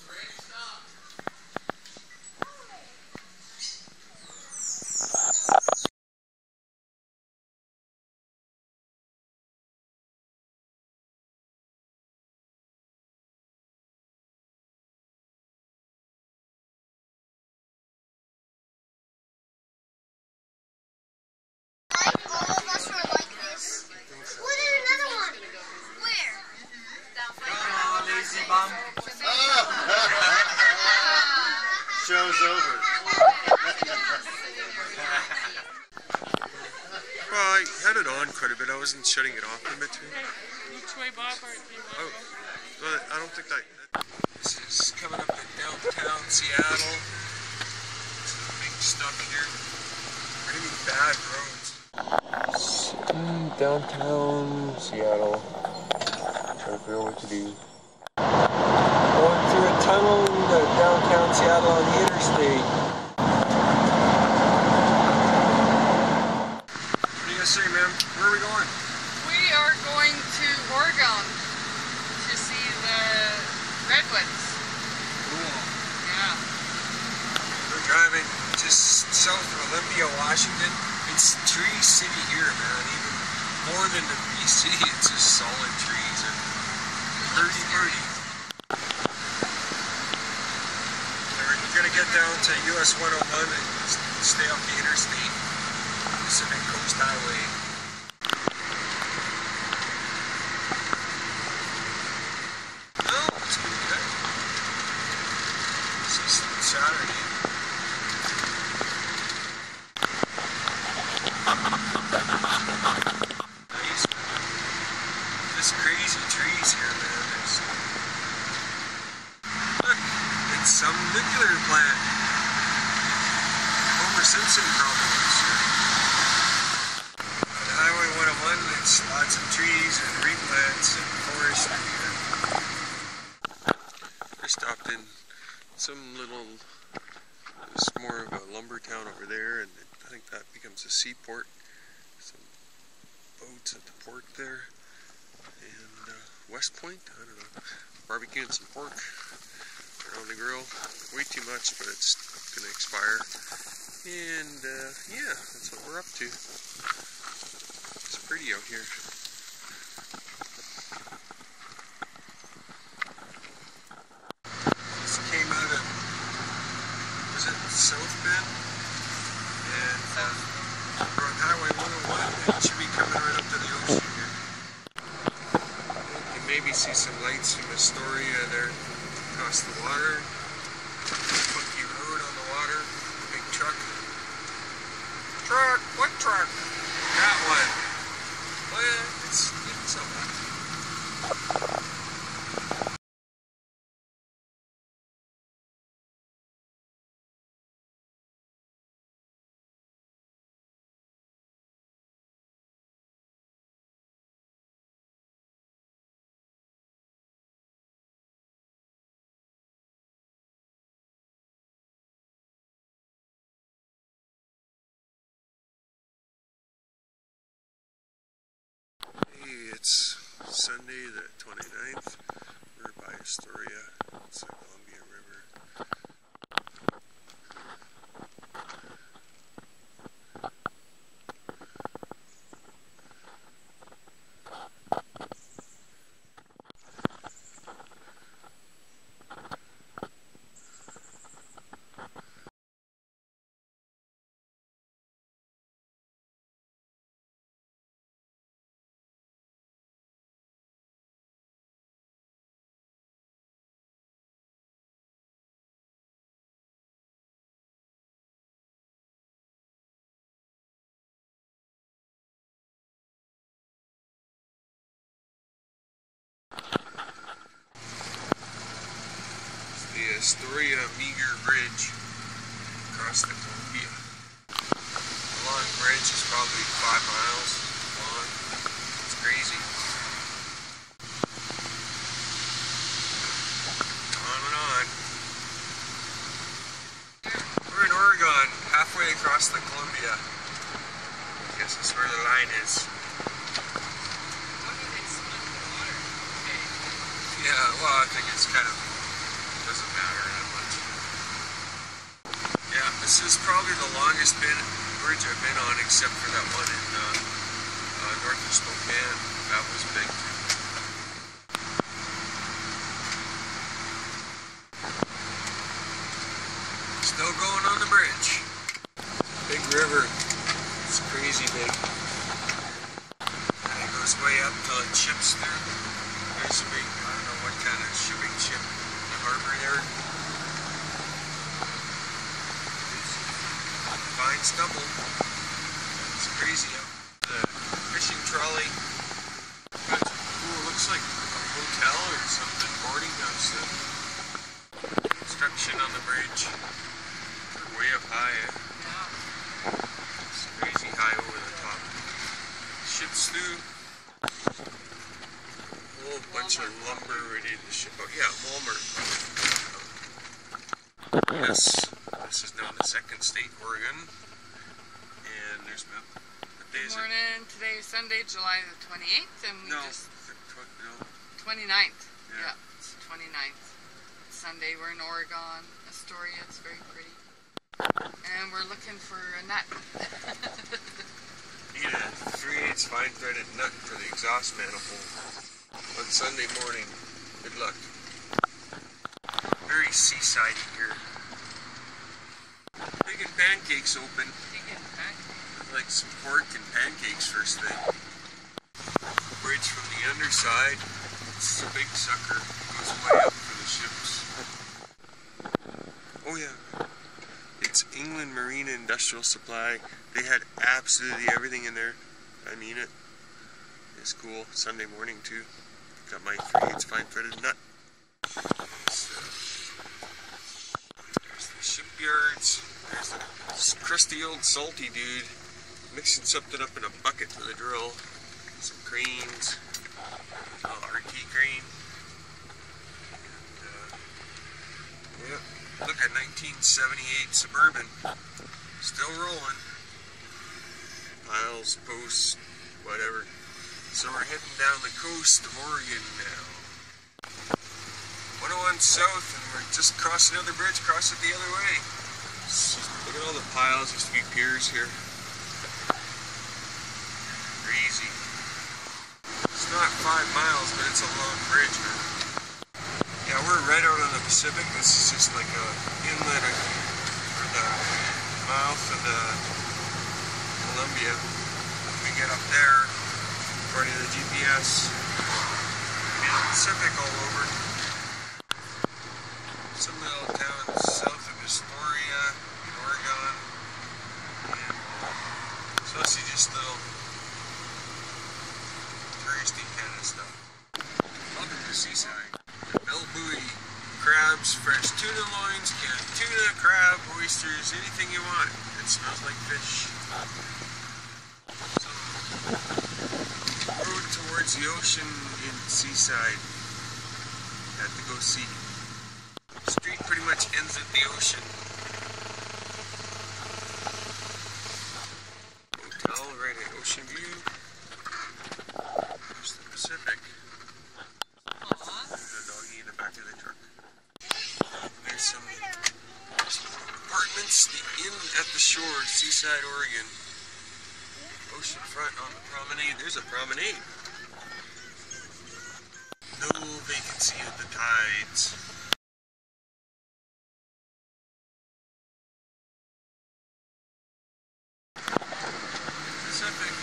All of us were like this. What is another one? Where? Oh, lazy bum. Show's over. Well, I had it on quite a bit. I wasn't shutting it off in between. Which way, Bob? Are you Oh, but I don't think that. This is coming up in downtown Seattle. It's a big stop here. Really bad roads. Downtown Seattle. Trying to figure out what to do. Going through a tunnel into downtown Seattle on the interstate. What do you guys say, ma'am? Where are we going? We are going to Oregon to see the redwoods. Cool. Yeah. We're driving just south of Olympia, Washington. It's tree city here, man. Even more than the B C, it's just solid trees and pretty pretty. We're gonna get down to U S one oh one and stay off the interstate, Pacific Coast Highway. No, it's pretty good. This is Saturday. Nice. There's crazy trees here, man. There's... Look, it's some nuclear plant. Homer Simpson probably lives here. On Highway one oh one, it's lots of trees and replants and forestry here. I stopped in some little, it's more of a lumber town over there, and I think that becomes a seaport. Some boats at the port there. And uh, West Point, I don't know, barbecuing some pork on the grill. Way too much, but it's gonna expire. And uh, yeah, that's what we're up to. It's pretty out here. This came out of, was it South Bend? And uh, we're on Highway one oh one, and it should be coming right up to the ocean here. You can maybe see some lights from Astoria there across the water. Funky road on the water. Big truck. Truck! What truck? That one. Well, it's even something. Hey, it's Sunday the twenty-ninth. We're by Astoria. It's the Columbia River. The Astoria Meager Bridge across the Columbia. The long bridge is probably five miles long. It's crazy. sign is. Yeah, well, I think it's kind of, doesn't matter that much. Yeah, this is probably the longest been, bridge I've been on, except for that one in uh, uh, north of Spokane. That was big too. Still going on the bridge. Big river. It's crazy big. And it goes way up till it chips through. There's a big, I don't know what kind of shipping ship, the harbor there. Fine stubble. It's crazy up. The fishing trolley. Got some cool, looks like a hotel or something, boarding house. Uh, construction on the bridge. They're way up high. Eh? It's crazy high over the top. Ships through. A whole bunch of lumber ready to ship out. Yeah, Walmart. Yes, this is now the second state, Oregon. And there's about, what day Good is it? morning. Today is Sunday, July the twenty-eighth, and we No, just no. twenty-ninth. Yeah. Yeah, it's the twenty-ninth. It's Sunday. We're in Oregon, Astoria. It's very pretty. And we're looking for a nut. Need a three eighths fine threaded nut for the exhaust manifold on Sunday morning. Good luck. Very seaside here. Big and pancakes open. Like some pork and pancakes first thing. Bridge from the underside. It's a big sucker. Goes way up for the ships. Oh yeah. It's England Marine Industrial Supply. They had absolutely everything in there. I mean it. It's cool. Sunday morning too. Got my three eighths fine threaded nut. There's, uh, there's the shipyards. There's the crusty old salty dude mixing something up in a bucket with a drill. Some cranes. Oh, R T crane. And, uh, yeah. Look at nineteen seventy-eight Suburban. Still rolling. Piles, posts, whatever. So we're heading down the coast of Oregon now. one oh one south, and we're just crossing another bridge, cross it the other way. Just, look at all the piles, used to be piers here. Crazy. It's not five miles, but it's a long bridge, man. Yeah, we're right out on the Pacific. This is just like a inlet or the mouth of the Columbia. When we get up there, according to the G P S, be the Pacific all over. Some little town south of Astoria, in Oregon. And it's mostly just little touristy kind of stuff. Welcome to Seaside. Bell buoy, crabs, fresh tuna loins, canned tuna, crab, oysters, anything you want. It smells like fish. Some road towards the ocean in Seaside. Had to go see. The street pretty much ends at the ocean. Hotel right at Ocean View. There's the Pacific. Back of the truck. There's some apartments, the Inn at the Shore, Seaside, Oregon. Oceanfront on the promenade. There's a promenade. No vacancy at the tides. Pacific.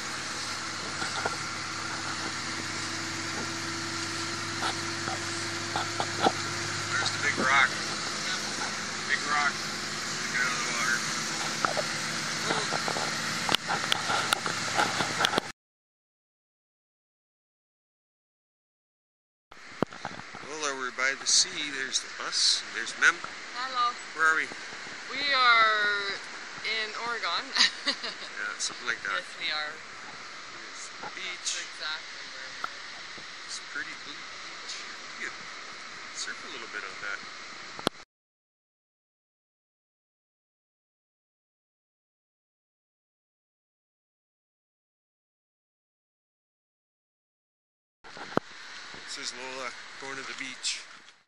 There's the big rock. Big rock. Get out of the water. Well, we're by the sea. There's the bus. There's Mem. Hello. Where are we? We are in Oregon. Yeah, something like that. Yes, we are. There's the beach. That's exactly where we are. It's pretty blue beach. You could surf a little bit on that. This is Lola going to the beach.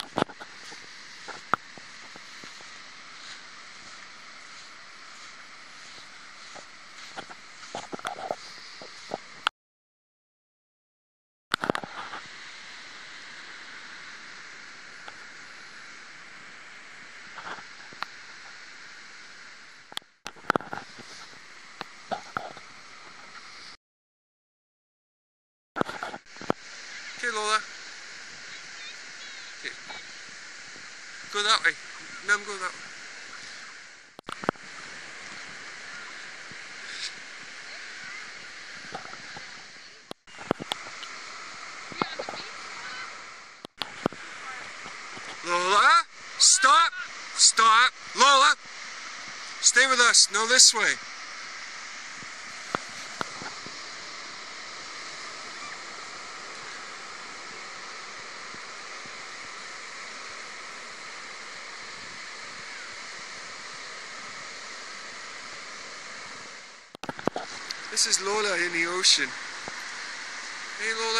Okay, Lola. Okay. Go that way. Mom, go that way. Lola, stop! Stop! Lola! Stay with us. No, this way. This is Lola in the ocean. Hey, Lola.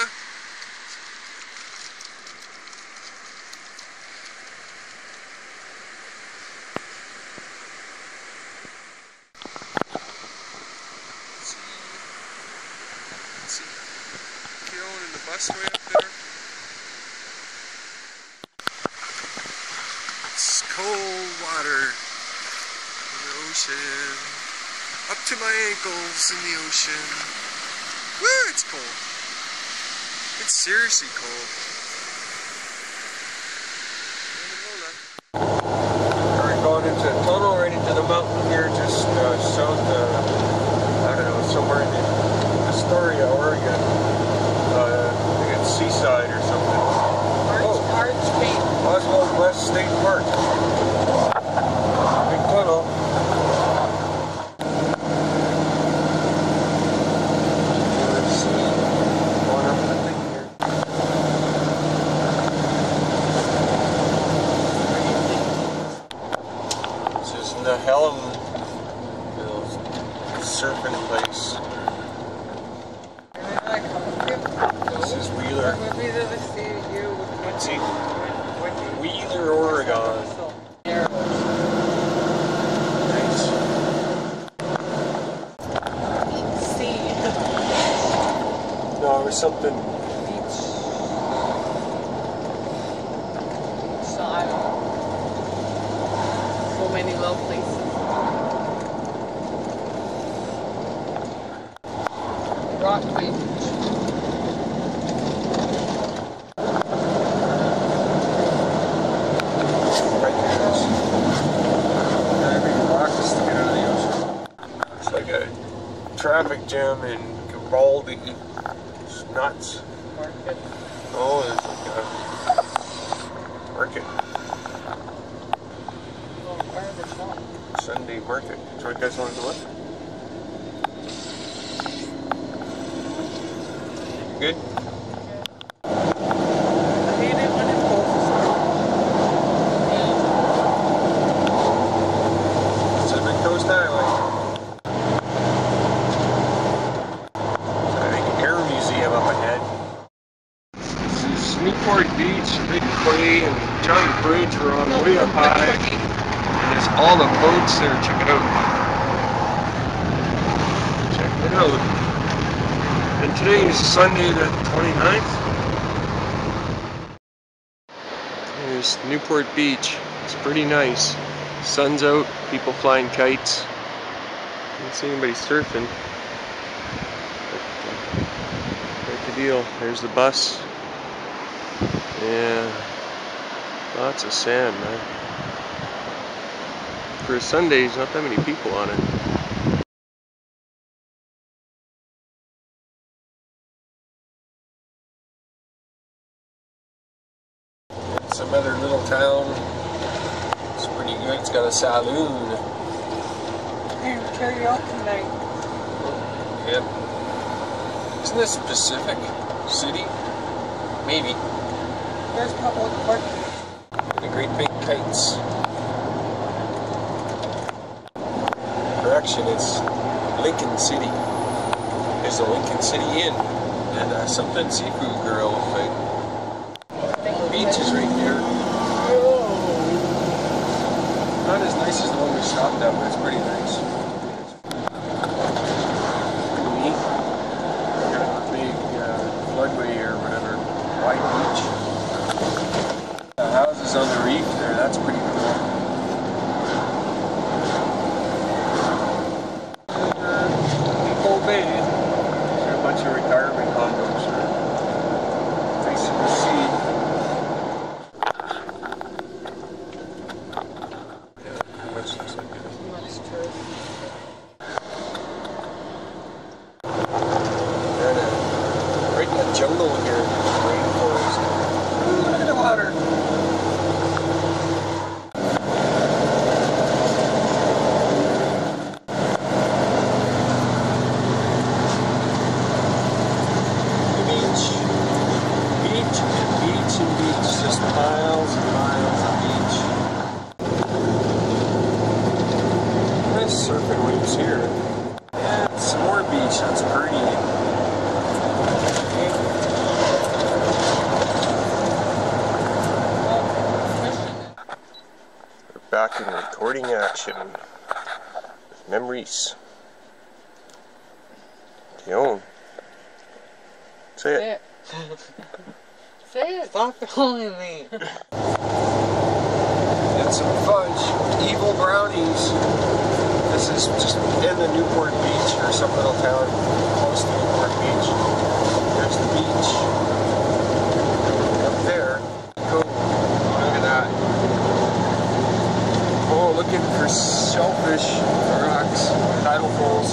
Let's see. Let's see. Get on in the busway up there. It's cold water in the ocean. Up to my ankles in the ocean. Woo, it's cold. It's seriously cold. We're going into a tunnel right into the mountain here, just uh, south, uh, I don't know, somewhere in Astoria, Oregon. Uh, I think it's Seaside or something. Oh, Arch State. Oswald West State Park. Big tunnel. The Helm surfing place. This is Wheeler. Let's see. Wheeler, Oregon. Nice. No, it was something. So many low places. Rockaway Beach. Right there. Every rock is sticking out of the ocean. It's like a traffic jam in Givaldi. It's nuts. Market. Oh, there's like a market. Sunday market. So you guys want to look? Good? I hate it when it closes. Pacific Coast Highway. So I think Air Museum up ahead. This is Newport Beach, Big Quay, and giant bridge. We're on the way up high. There's all the boats there. Check it out. Check it out. And today is Sunday the twenty-ninth. There's Newport Beach. It's pretty nice. Sun's out, people flying kites. I don't see anybody surfing. But, uh, quite the deal. There's the bus. Yeah. Lots of sand, man. For a Sunday, there's not that many people on it. Some other little town. It's pretty good. It's got a saloon. And karaoke night. Yep. Isn't this Pacific City? Maybe. There's public parking. The great big kites. Correction, it's Lincoln City. There's a Lincoln City Inn and uh, something seafood girl thing. beach is right there. Not as nice as the one we stopped at, but it's pretty nice. Neat. Got a big uh, floodway or whatever, wide beach. The houses on the reef there, that's pretty cool. Depot Bay. There's a bunch of retirement condos there. Nice to see. Right in the jungle here, rainforest. Ooh, look at the water. The beach. Beach and beach and beach. Just miles and miles of beach. Nice surfing waves here. Yeah, some more beach. That's pretty. Back in recording action with memories. Keon, say it. Say it. Stop calling me. And some fudge, evil brownies. This is just in the Newport Beach or some little town close to Newport Beach. There's the beach. Up there. Cool. Look at that. Oh, looking for shellfish, rocks, tidal pools.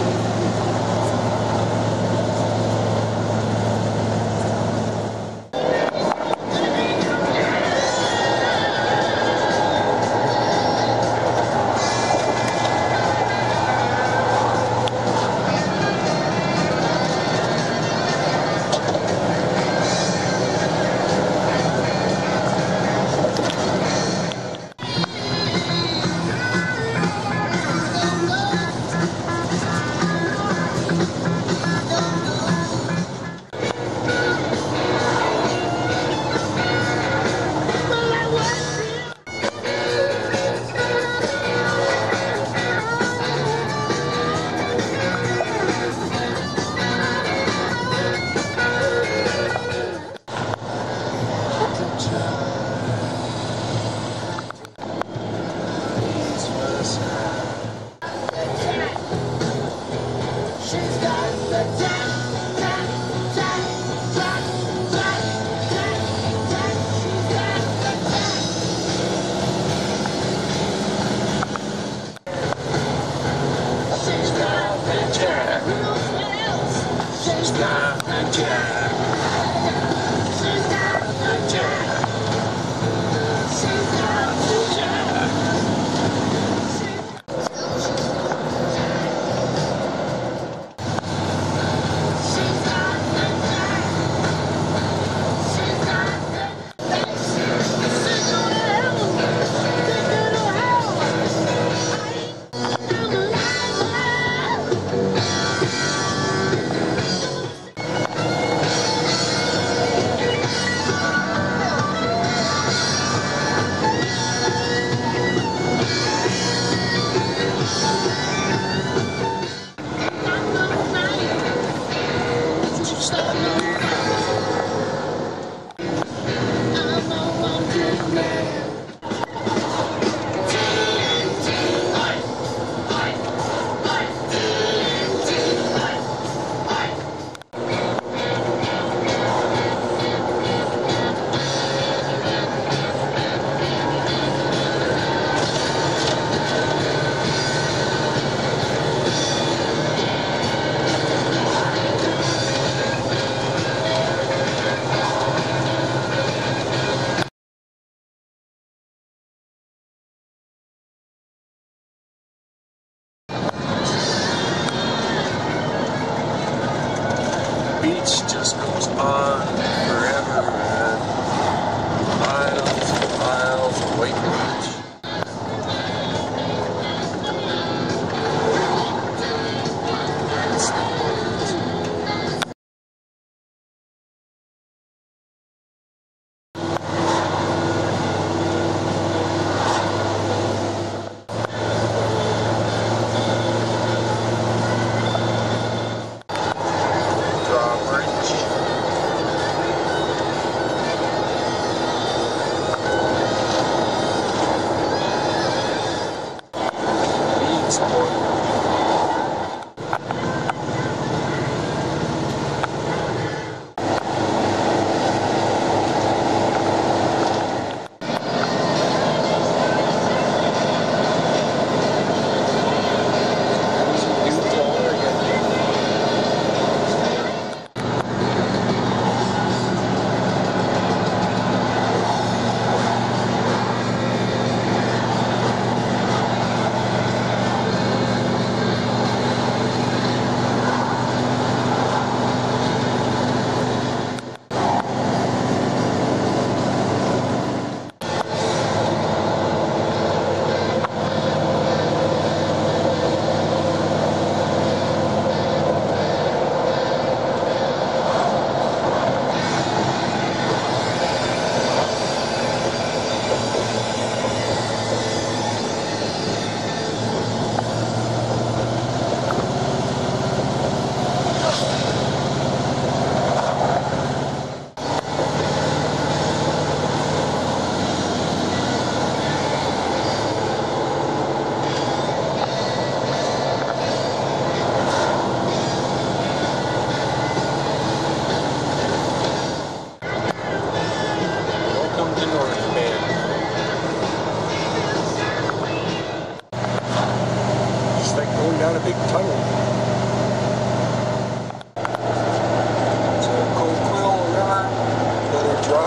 Beach just goes on forever, man. Miles and miles of white beach.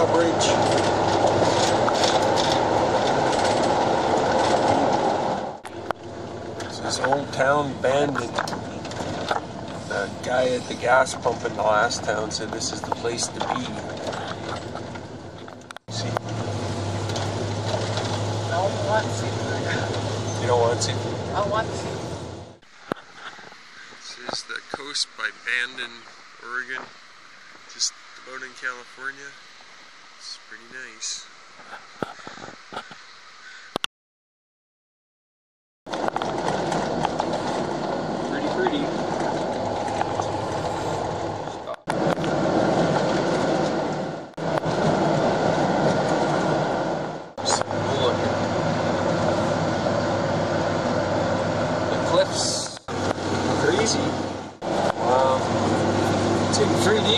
drawbridge. This is Old Town Bandon. The guy at the gas pump in the last town said this is the place to be. See? I don't want to. You don't want to? I want to. This is the coast by Bandon, Oregon. Just about in California. It's pretty nice. Pretty pretty. Just cool looking. The cliffs, crazy. Wow. It's in three D.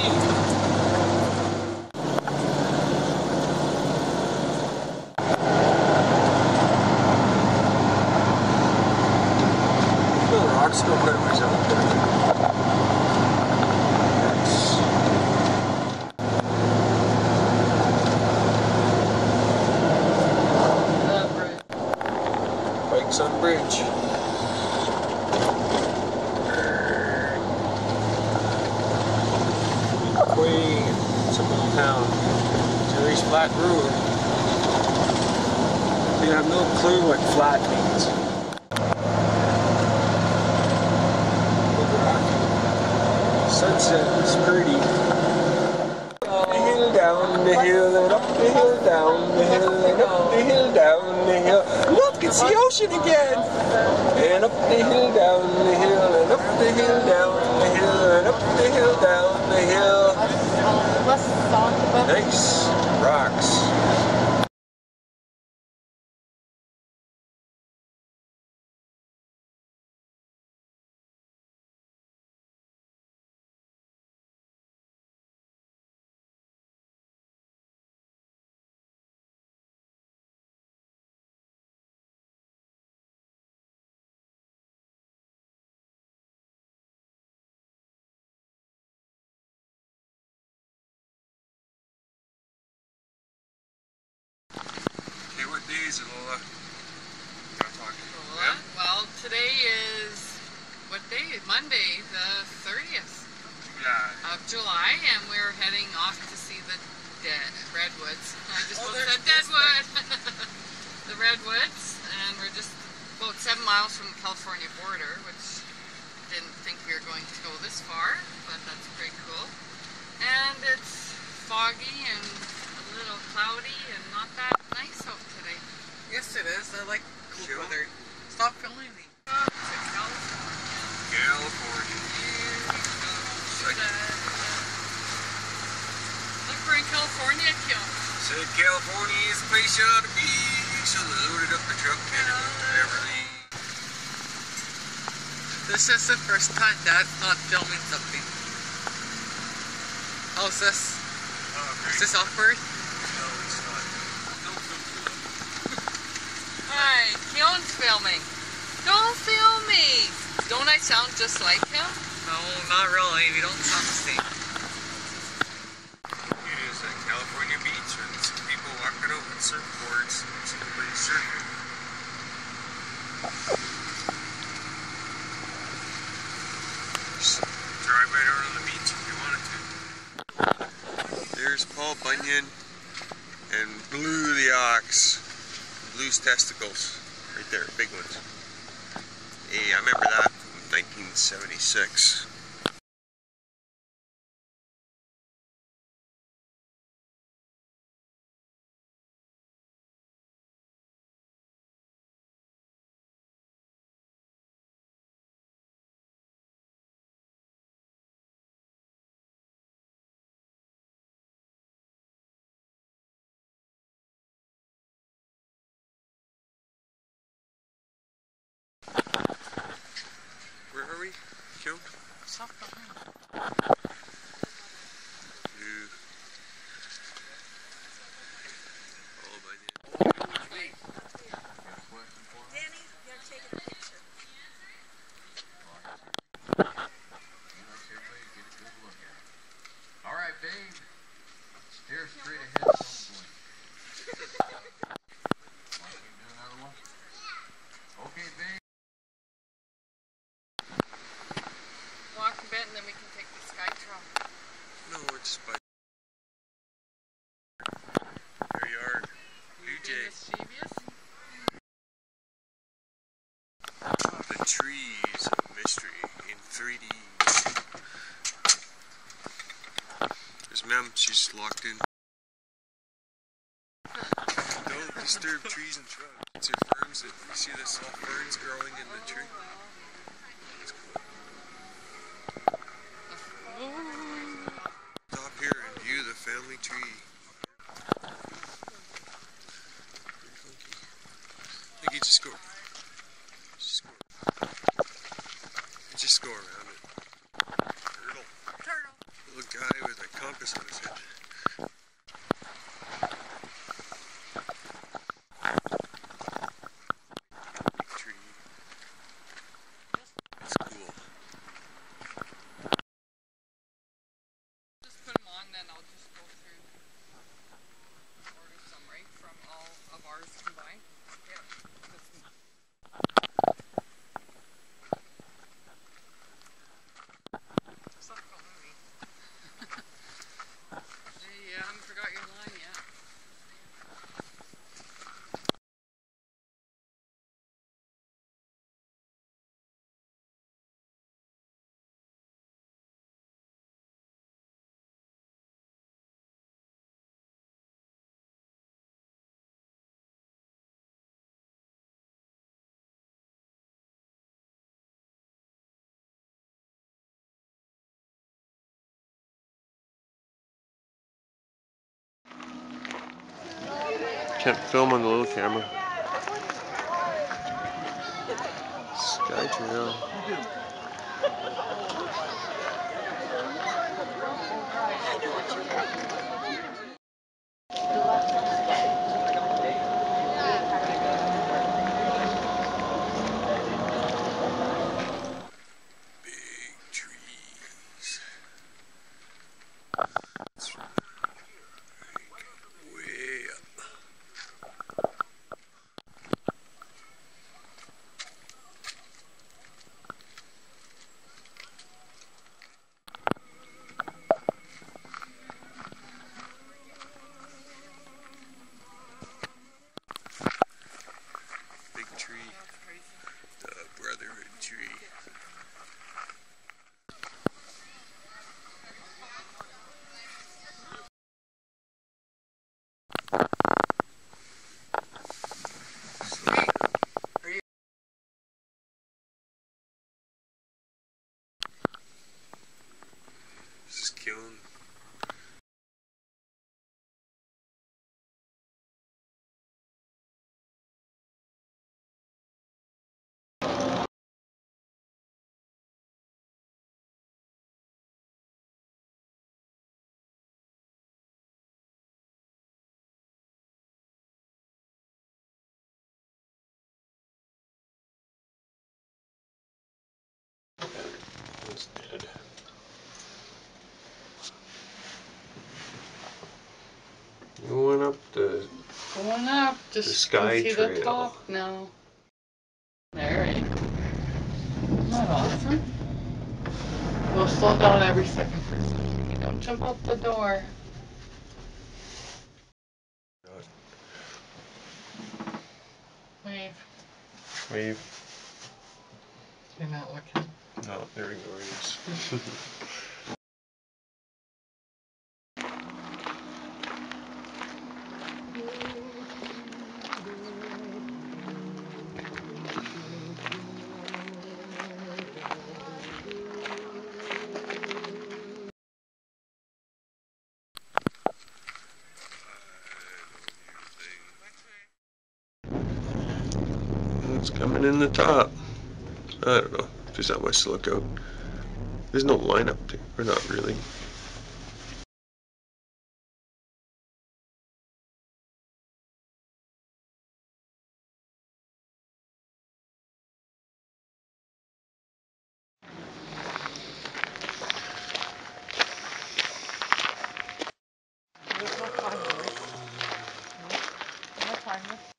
Rocks go quite a ways out there. Nice. Bikes on bridge. Way some little town. Jerry's Flat Road. You have no clue what flat means. Sunset is pretty. Up the hill, down the hill, and up the hill, down the hill, and up the hill, down the hill. Look, it's the ocean again! And up the hill, down the hill, and up the hill, down the hill, and up the hill, down the hill. Nice rocks. What day is it, Lola? Not talking. Lola? Yeah? Well, today is, what day? Monday, the thirtieth yeah. of July, and we're heading off to see the dead redwoods. I just Oh, said Deadwood. The redwoods, and we're just about seven miles from the California border, which didn't think we were going to go this far, but that's pretty cool. And it's foggy and a little cloudy and not that nice out today. Yes, it is. I like cool weather. Stop filming me. Up to California. California. Like, look, we're in California, Kim. Said California is the place you ought to be. So they loaded up the truck and everything. This is the first time Dad's not filming something. How's this? Oh, great. Is this awkward? No, it's not. Don't film too long. Hi, Keon's filming. Don't film me. Don't I sound just like him? No, not really. We don't sound the same. It is a California beach and some people walking out with surfboards. Somebody surfing. Just drive right out on the beach if you wanted to. There's Paul Bunyan and Blue the ox. Blue's testicles. Right there, big ones. Hey, I remember that from nineteen seventy-six. Where are we? Killed? Stop filming. Ooh. All by the Danny, you're taking a picture. All right, babe. Steer straight ahead. just by. There you are, Blue Jay. Mischievous? The trees of mystery in three D. There's Mem, she's locked in. Don't disturb trees and shrubs. It's your ferns. That, you see the soft ferns growing in the tree? It's cool. Stop here and view the family tree. Pretty funky. I think you just go. Just go. You just go around it. Turtle. Turtle. Little guy with a compass on his head. Then I'll just go through, order some, right, from all of ours combined. Yeah. Stop calling me. Hey, I haven't forgot your line yet. Can't film on the little camera. Sky Trail. Big trees. It's like way up. Big tree. That's crazy. The brotherhood tree. This is Kiln. It's dead. Going up the Going up, just The Sky see Trail. the top now. There it is. Isn't that awesome? We'll slow down every second for a second. You don't jump out the door. Wave. Wave. You're not looking. No, there we go. It is. It's coming in the top. I don't know. There's not much to look out. There's no line up there. Or not really. There's no timer, right? No timer.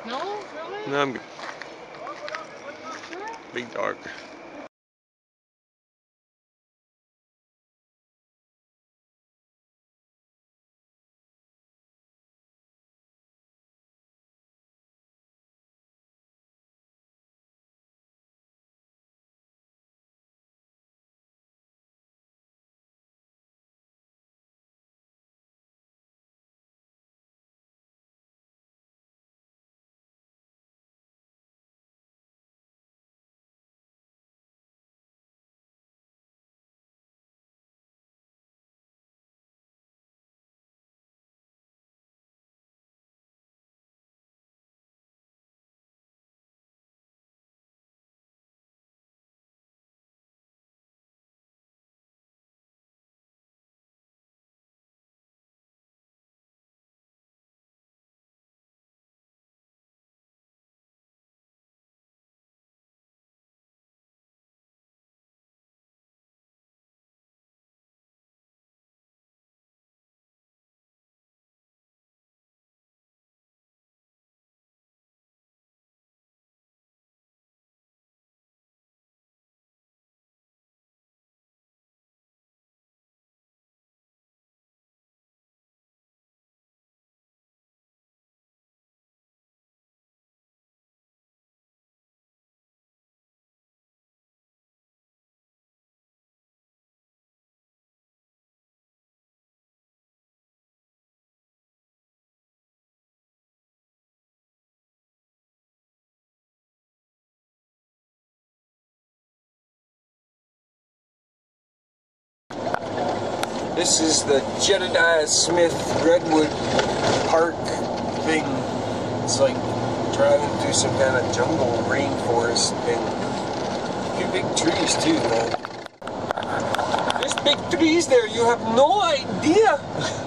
No, really? No, I'm good. Sure? Big dog. This is the Jedediah Smith Redwood Park thing. It's like driving through some kind of jungle rainforest thing. A few big trees too, man. There's big trees there, you have no idea!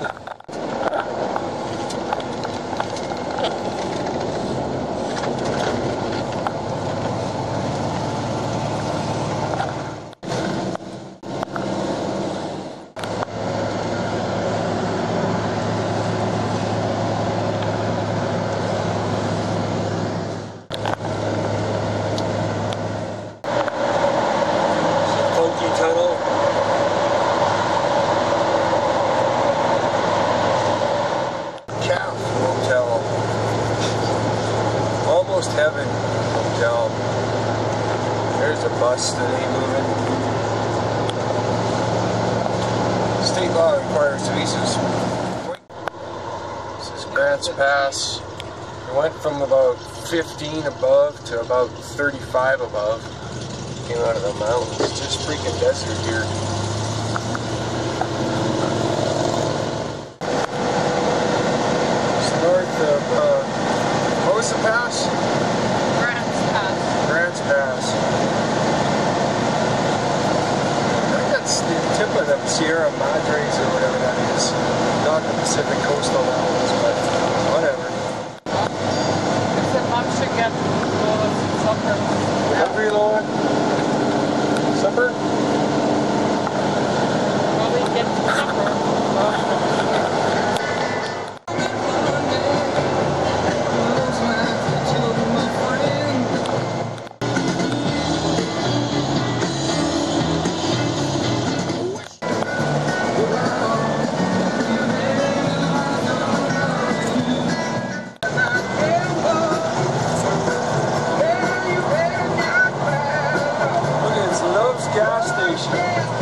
Heaven Hotel. There's a bus that ain't moving. State law requires visas. This is Grants Pass. It went from about fifteen above to about thirty-five above. Came out of the mountains. It's just freaking desert here. It's north of, uh, what was the pass? Grants Pass. Grants Pass. I think that's the tip of the Sierra Madres or whatever that is. Not the Pacific Coastal Mountains, but whatever. It's a mom should get Lola some supper. You hungry, Lola? Supper? Probably get some supper. Gas station.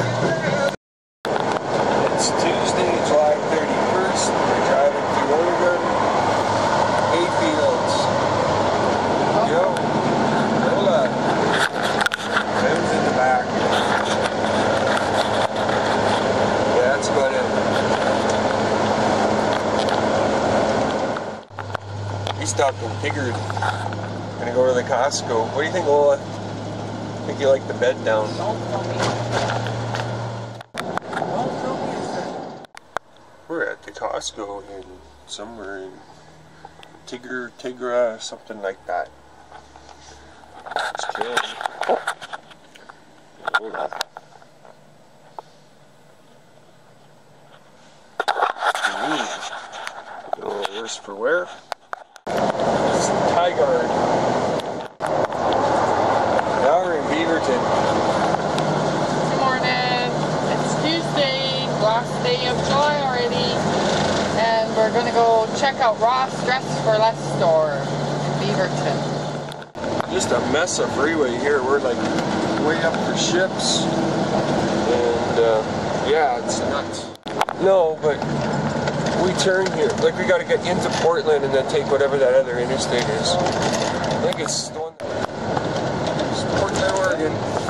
It's Tuesday, July thirty-first. We're driving through Oregon. Hayfields. Yo. Lola. Tim's in the back. Yeah, that's about it. We stopped in Tigard. Gonna go to the Costco. What do you think, Lola? I think you like the bed down. Don't tell me. Don't tell me it's there. We're at the Costco in somewhere in Tigard, Tigra, something like that. Just chilling. Hold on. A little worse for wear. It's Tigard. Now we're in Beaverton. Good morning. It's Tuesday, last day of July already, and we're gonna go check out Ross Dress for Less store in Beaverton. Just a mess of freeway here. We're like way up for ships, and uh, yeah, it's nuts. No, but we turn here. Like we got to get into Portland and then take whatever that other interstate is. I think it's the one. It's Portland, Oregon.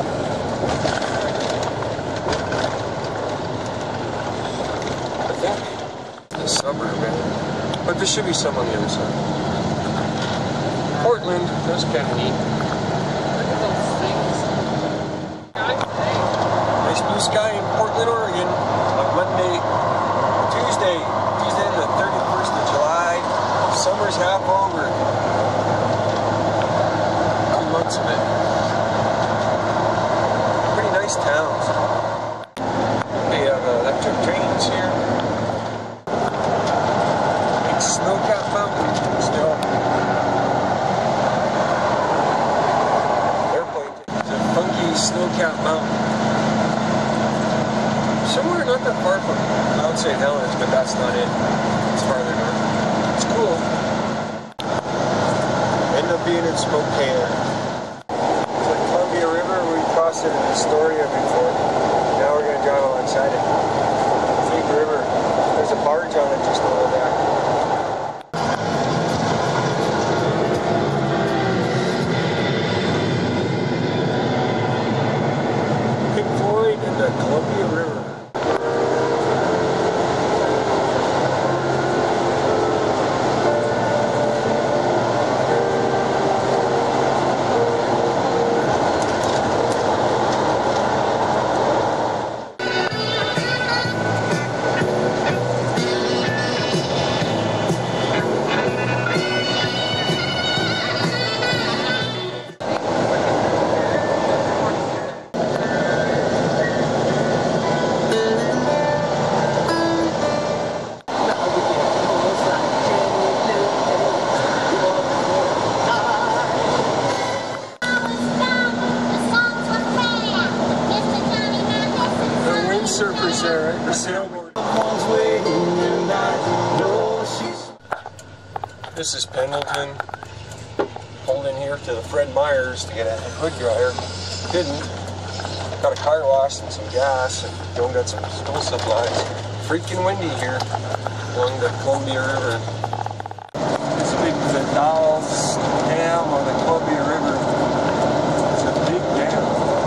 I think the suburb, man. But there should be some on the other side. Portland, that's kind of neat. Look at those things. Nice blue sky in Portland, Oregon on Monday, Tuesday, Tuesday the thirty-first of July. Summer's half over. Two months of it. Pretty nice towns. They have uh, electric trains here. Big snow-capped mountain still. Snow-capped mountain. Somewhere not that far from Mount Saint Helens, but that's not it. It's farther north. It's cool. End up being in Spokane. It's like Columbia River. We crossed it in Astoria before. Now we're going to drive alongside it. Big river. There's a barge on it just below that. The Columbia River. Surfers there, right? The sailboard. This is Pendleton. Pulled in here to the Fred Meyer's to get a hood dryer. Didn't. Got a car wash and some gas, and Joan got some school supplies. Freaking windy here along the Columbia River. This big Vidal Dam on the Columbia River. It's a big dam.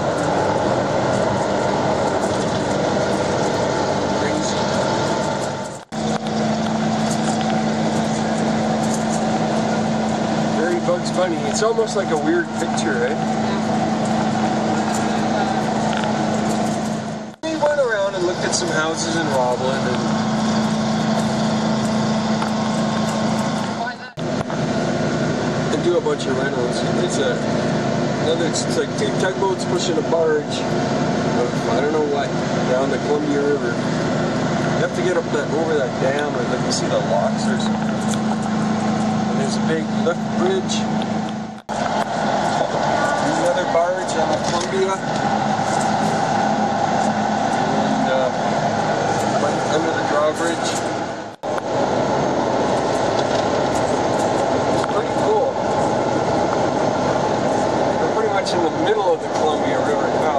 Bugs Bunny. It's almost like a weird picture, right? We went around and looked at some houses in Roblin and and do a bunch of rentals. It's a another. It's like two tugboats pushing a barge of I don't know what down the Columbia River. You have to get up that over that dam and look. You see the locks. There's There's a big lift bridge. There's another barge on the Columbia. And uh, right under the drawbridge. It's pretty cool. We're pretty much in the middle of the Columbia River now.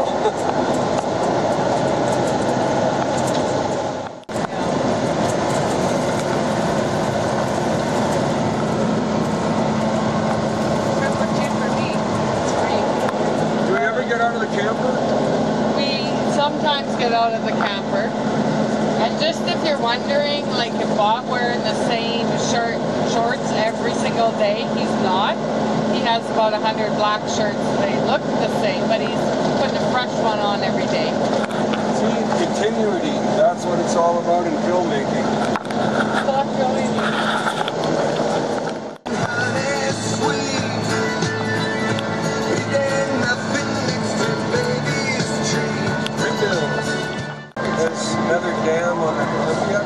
Sometimes get out of the camper. And just if you're wondering, like if Bob wearing the same shirt shorts every single day, he's not. He has about a hundred black shirts. They look the same, but he's putting a fresh one on every day. See, continuity. That's what it's all about in filmmaking. That's really neat. There's another dam on the Columbia.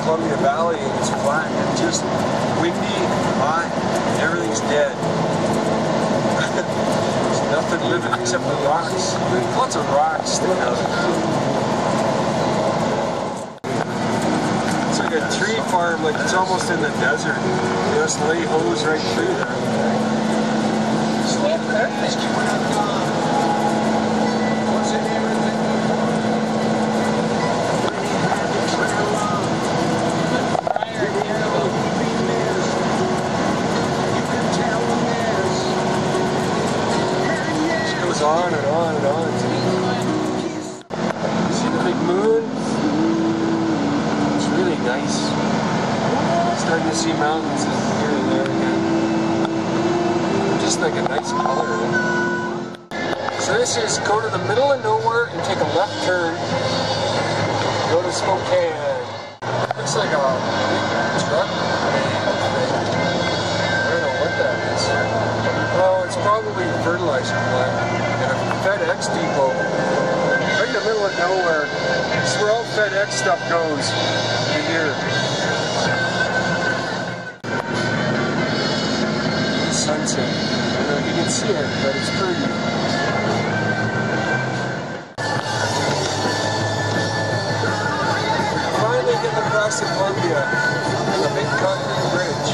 Columbia Valley, and it's flat and just windy, hot, everything's dead. There's nothing living except the rocks. There's lots of rocks sticking out. It's like a tree farm, like it's almost in the desert. You just lay hose right through there. What's the name of it? On and on and on. See the big moon? It's really nice. Starting to see mountains here and there again. Just like a nice color. So this is go to the middle of nowhere and take a left turn. Go to Spokane. Looks like a big truck thing. I don't know what that is. Oh, it's probably a fertilizer plant. And a FedEx depot right in the middle of nowhere. This is where all FedEx stuff goes in here. The sunset. I don't know if you can see it, but it's pretty. Finally getting across the Columbia on a big concrete bridge.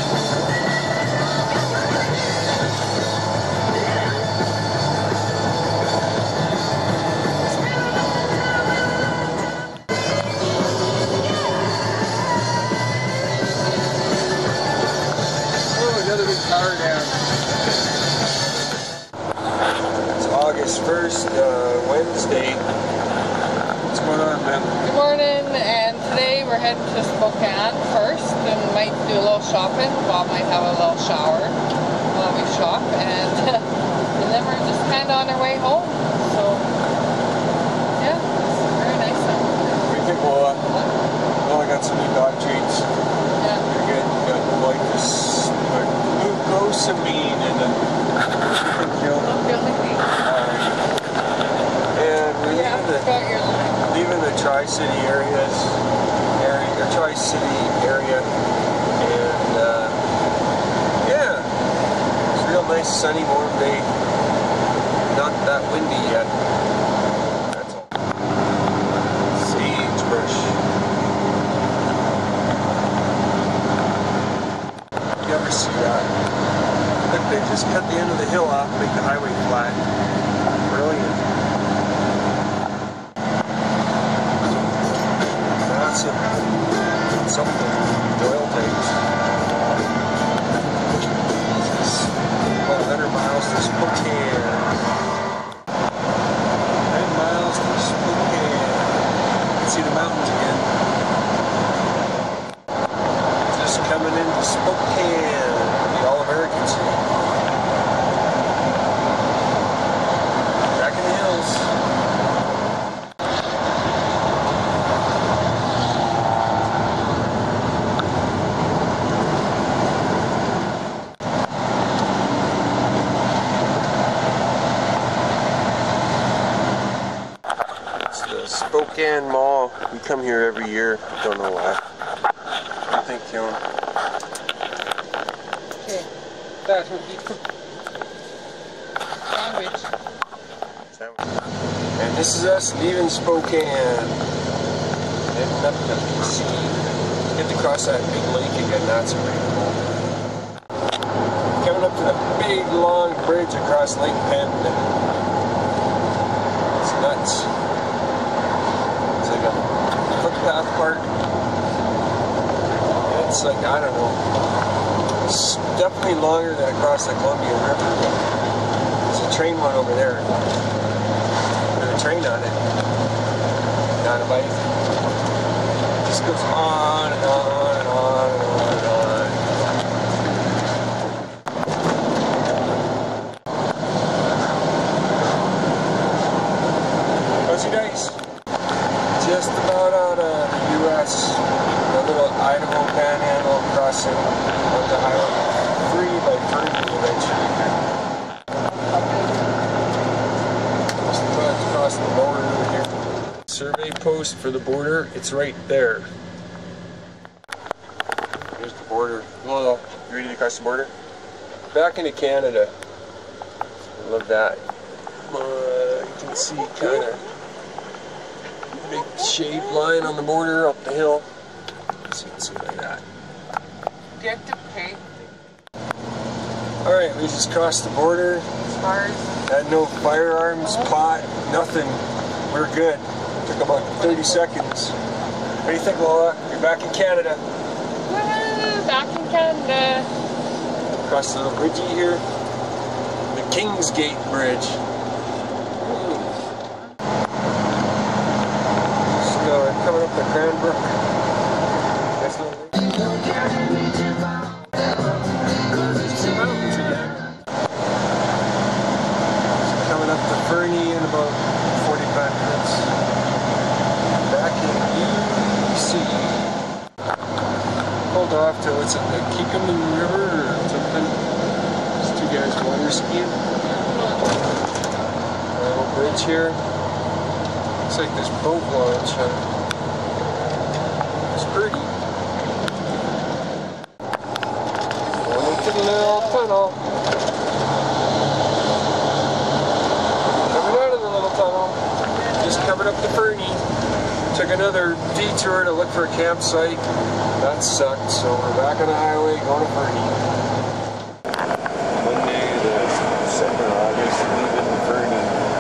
It's August first, uh, Wednesday. What's going on, man? Good morning, and today we're heading to Spokane first and might do a little shopping. Bob might have a little shower while we shop, and, and then we're just kind of on our way home. So, yeah, it's very nice. We think we'll, uh, we only got some new dog treats. Yeah. You're good. You got the white glucosamine and a chicken kill. Alright. And we're Yeah, leaving the, your... leaving the Tri-City areas, area, or Tri-City area, and uh, yeah, it's a real nice sunny warm day. Not that windy yet. That's all. Sagebrush. You ever see that? Look, they just cut the end of the hill off, make the highway flat. Brilliant. Massive something, oil tanks. It's about one hundred miles to Spokane. nine miles to Spokane. You can see the mountains again. Just coming into Spokane, the All-American City. Back in the hills. Spokane Mall. We come here every year. Don't know why. I think, Keon. Okay. That's what you cook. Sandwich. And this is us leaving Spokane. Heading up to B C. Get to cross that big lake again. That's pretty cool. Coming up to the big long bridge across Lake Penn. It's nuts. Footpath park. It's like, I don't know. It's definitely longer than across the Columbia River. There's a train one over there. There's a train on it. Not a bike. It just goes on and on and on and on and on. How's your days? Just about out of the U S, a little Idaho Panhandle crossing on the highway, three by Fergie eventually. Just about to cross the border over here. Survey post for the border, it's right there. across the border. Back into Canada. I love that. Uh, you can see kind of big shaved line on the border up the hill. So you can see like that. Do you have to pay Alright, we just crossed the border. as far as? Had no firearms, pot, nothing. We're good. Took about thirty seconds. What do you think, Lola? You're back in Canada. Woo! Back in Canada. Across the little bridgey here. The Kingsgate Bridge. Just uh, coming up the Cranbrook. Nice little mountains again. Just coming up to Fernie in about forty-five minutes. Back in U B C. Pulled off to, what's it, the Kikaman River or something? There's two guys water skiing. A little bridge here. Looks like this boat launch. Huh? It's pretty. Going into the little tunnel. Coming out of the little tunnel. Just covered up the Fernie. Took another detour to look for a campsite. That sucked, so we're back on the highway going to Fernie. Monday, the second of August, leaving Fernie.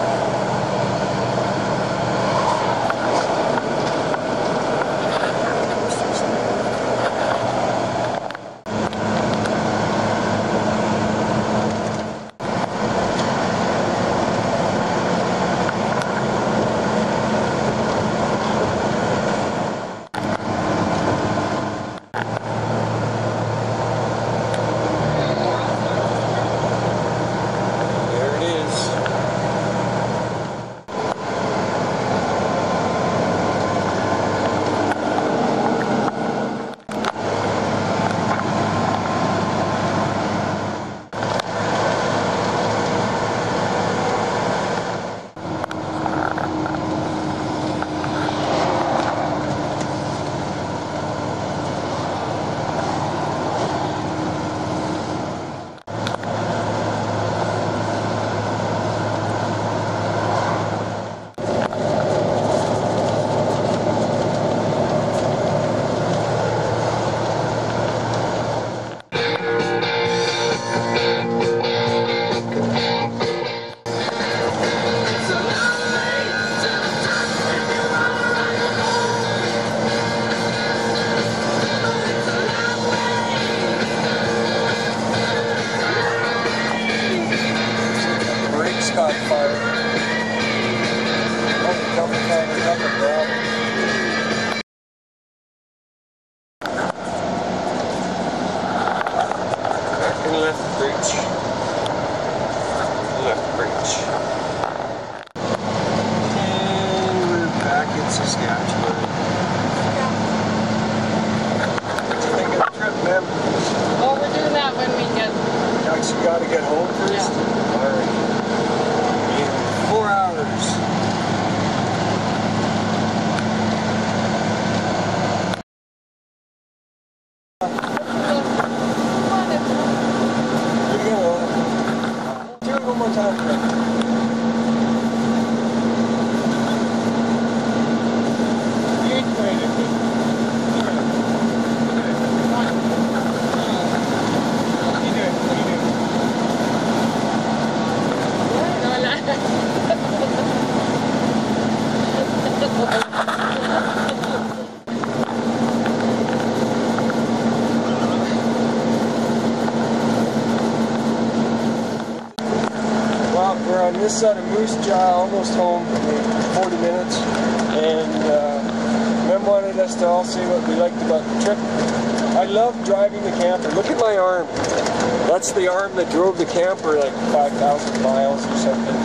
On this side of Moose Jaw, almost home, forty minutes, and uh, Mem wanted us to all say what we liked about the trip. I love driving the camper. Look at my arm. That's the arm that drove the camper like five thousand miles or something.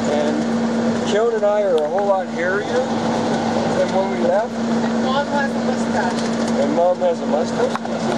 And Keon and I are a whole lot hairier than when we left. And Mom has a mustache. And Mom has a mustache.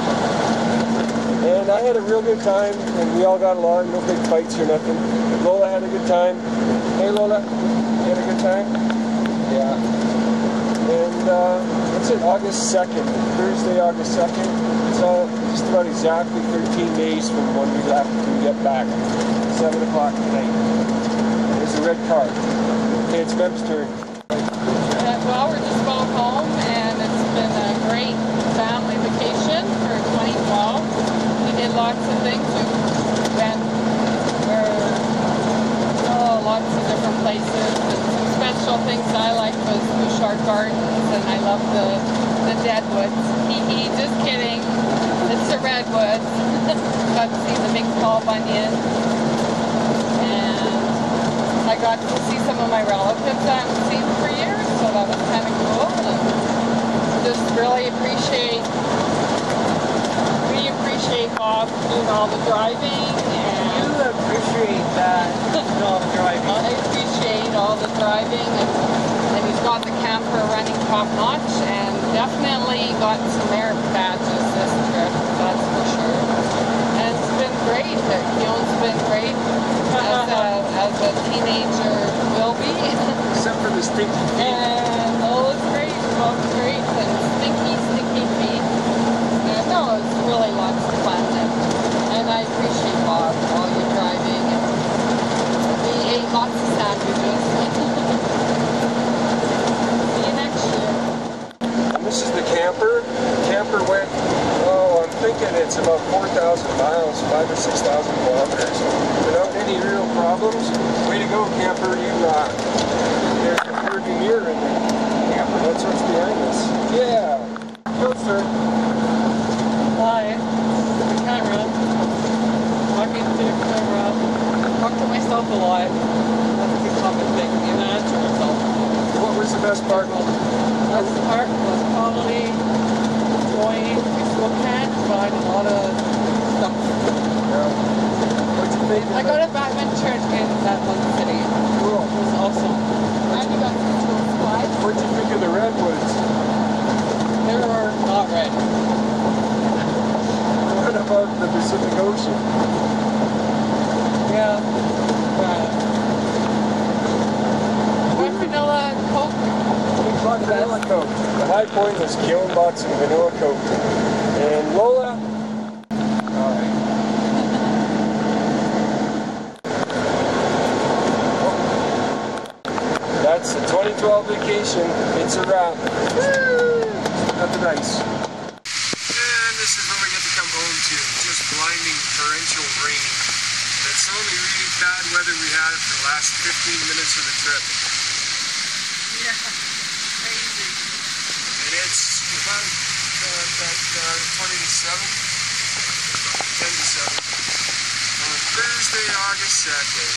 And I had a real good time, and we all got along, no big fights or nothing. Lola had a good time. Hey Lola, you had a good time? Yeah. And uh, what's it, August second, Thursday, August second. So just about exactly thirteen days from when we left to get back. seven o'clock tonight. There's a red car. Okay, it's Mem's turn. Uh, well, we're just about home, and it's been a great family vacation for twenty twelve. We did lots of things. We went where, oh, lots of different places. And some special things I liked was Bouchard Gardens, and I love the the deadwoods. Hee hee, just kidding. It's the redwoods. Got to see the big tall bunyan. And I got to see some of my relatives I haven't seen for years, so that was kind of cool. And just really appreciate, we appreciate Bob doing all the driving. And You appreciate that, all the driving. I appreciate all the driving, and, and he's got the camper running top notch, and definitely got some merit badges this trip, that's for sure. And it's been great. Keown's been great, as a, as a teenager will be. Except for the stinky feet. And oh, it's great. Bob's great, and stinky, stinky feet. And no, it's really lots of fun, and, and I appreciate Bob, all your driving, and we ate lots of sandwiches. See you next year. And this is the camper. The camper went, oh, I'm thinking it's about four thousand miles, five or six thousand kilometers, without any real problems. Way to go, camper. You, uh, there's a rearview mirror in the camper. That's what's behind us. Yeah. Go, sir. Hi. The camera. Talking to the camera. Talk to myself a lot. That's a common thing. You know, answer myself. What was the best part? Best part was probably going to Spokane to find a lot of stuff. Yeah. What'd you think? I got a Batman shirt in that one city. Cool. It was awesome. And you got some cool slides. What'd you think of the redwoods? They were not red. What about the Pacific Ocean? Yeah. Right. What vanilla Coke? We bought vanilla Coke. The high point was Keown bought some vanilla Coke. And Lola? Alright. That's the twenty twelve vacation. It's a wrap. Woo! Nothing nice. And this is when we get to come home to just blinding torrential rain. That's the only really bad weather we had for the last fifteen minutes of the trip. Yeah. Crazy. And it's about uh, at uh, twenty to seven, ten to seven on Thursday, August second.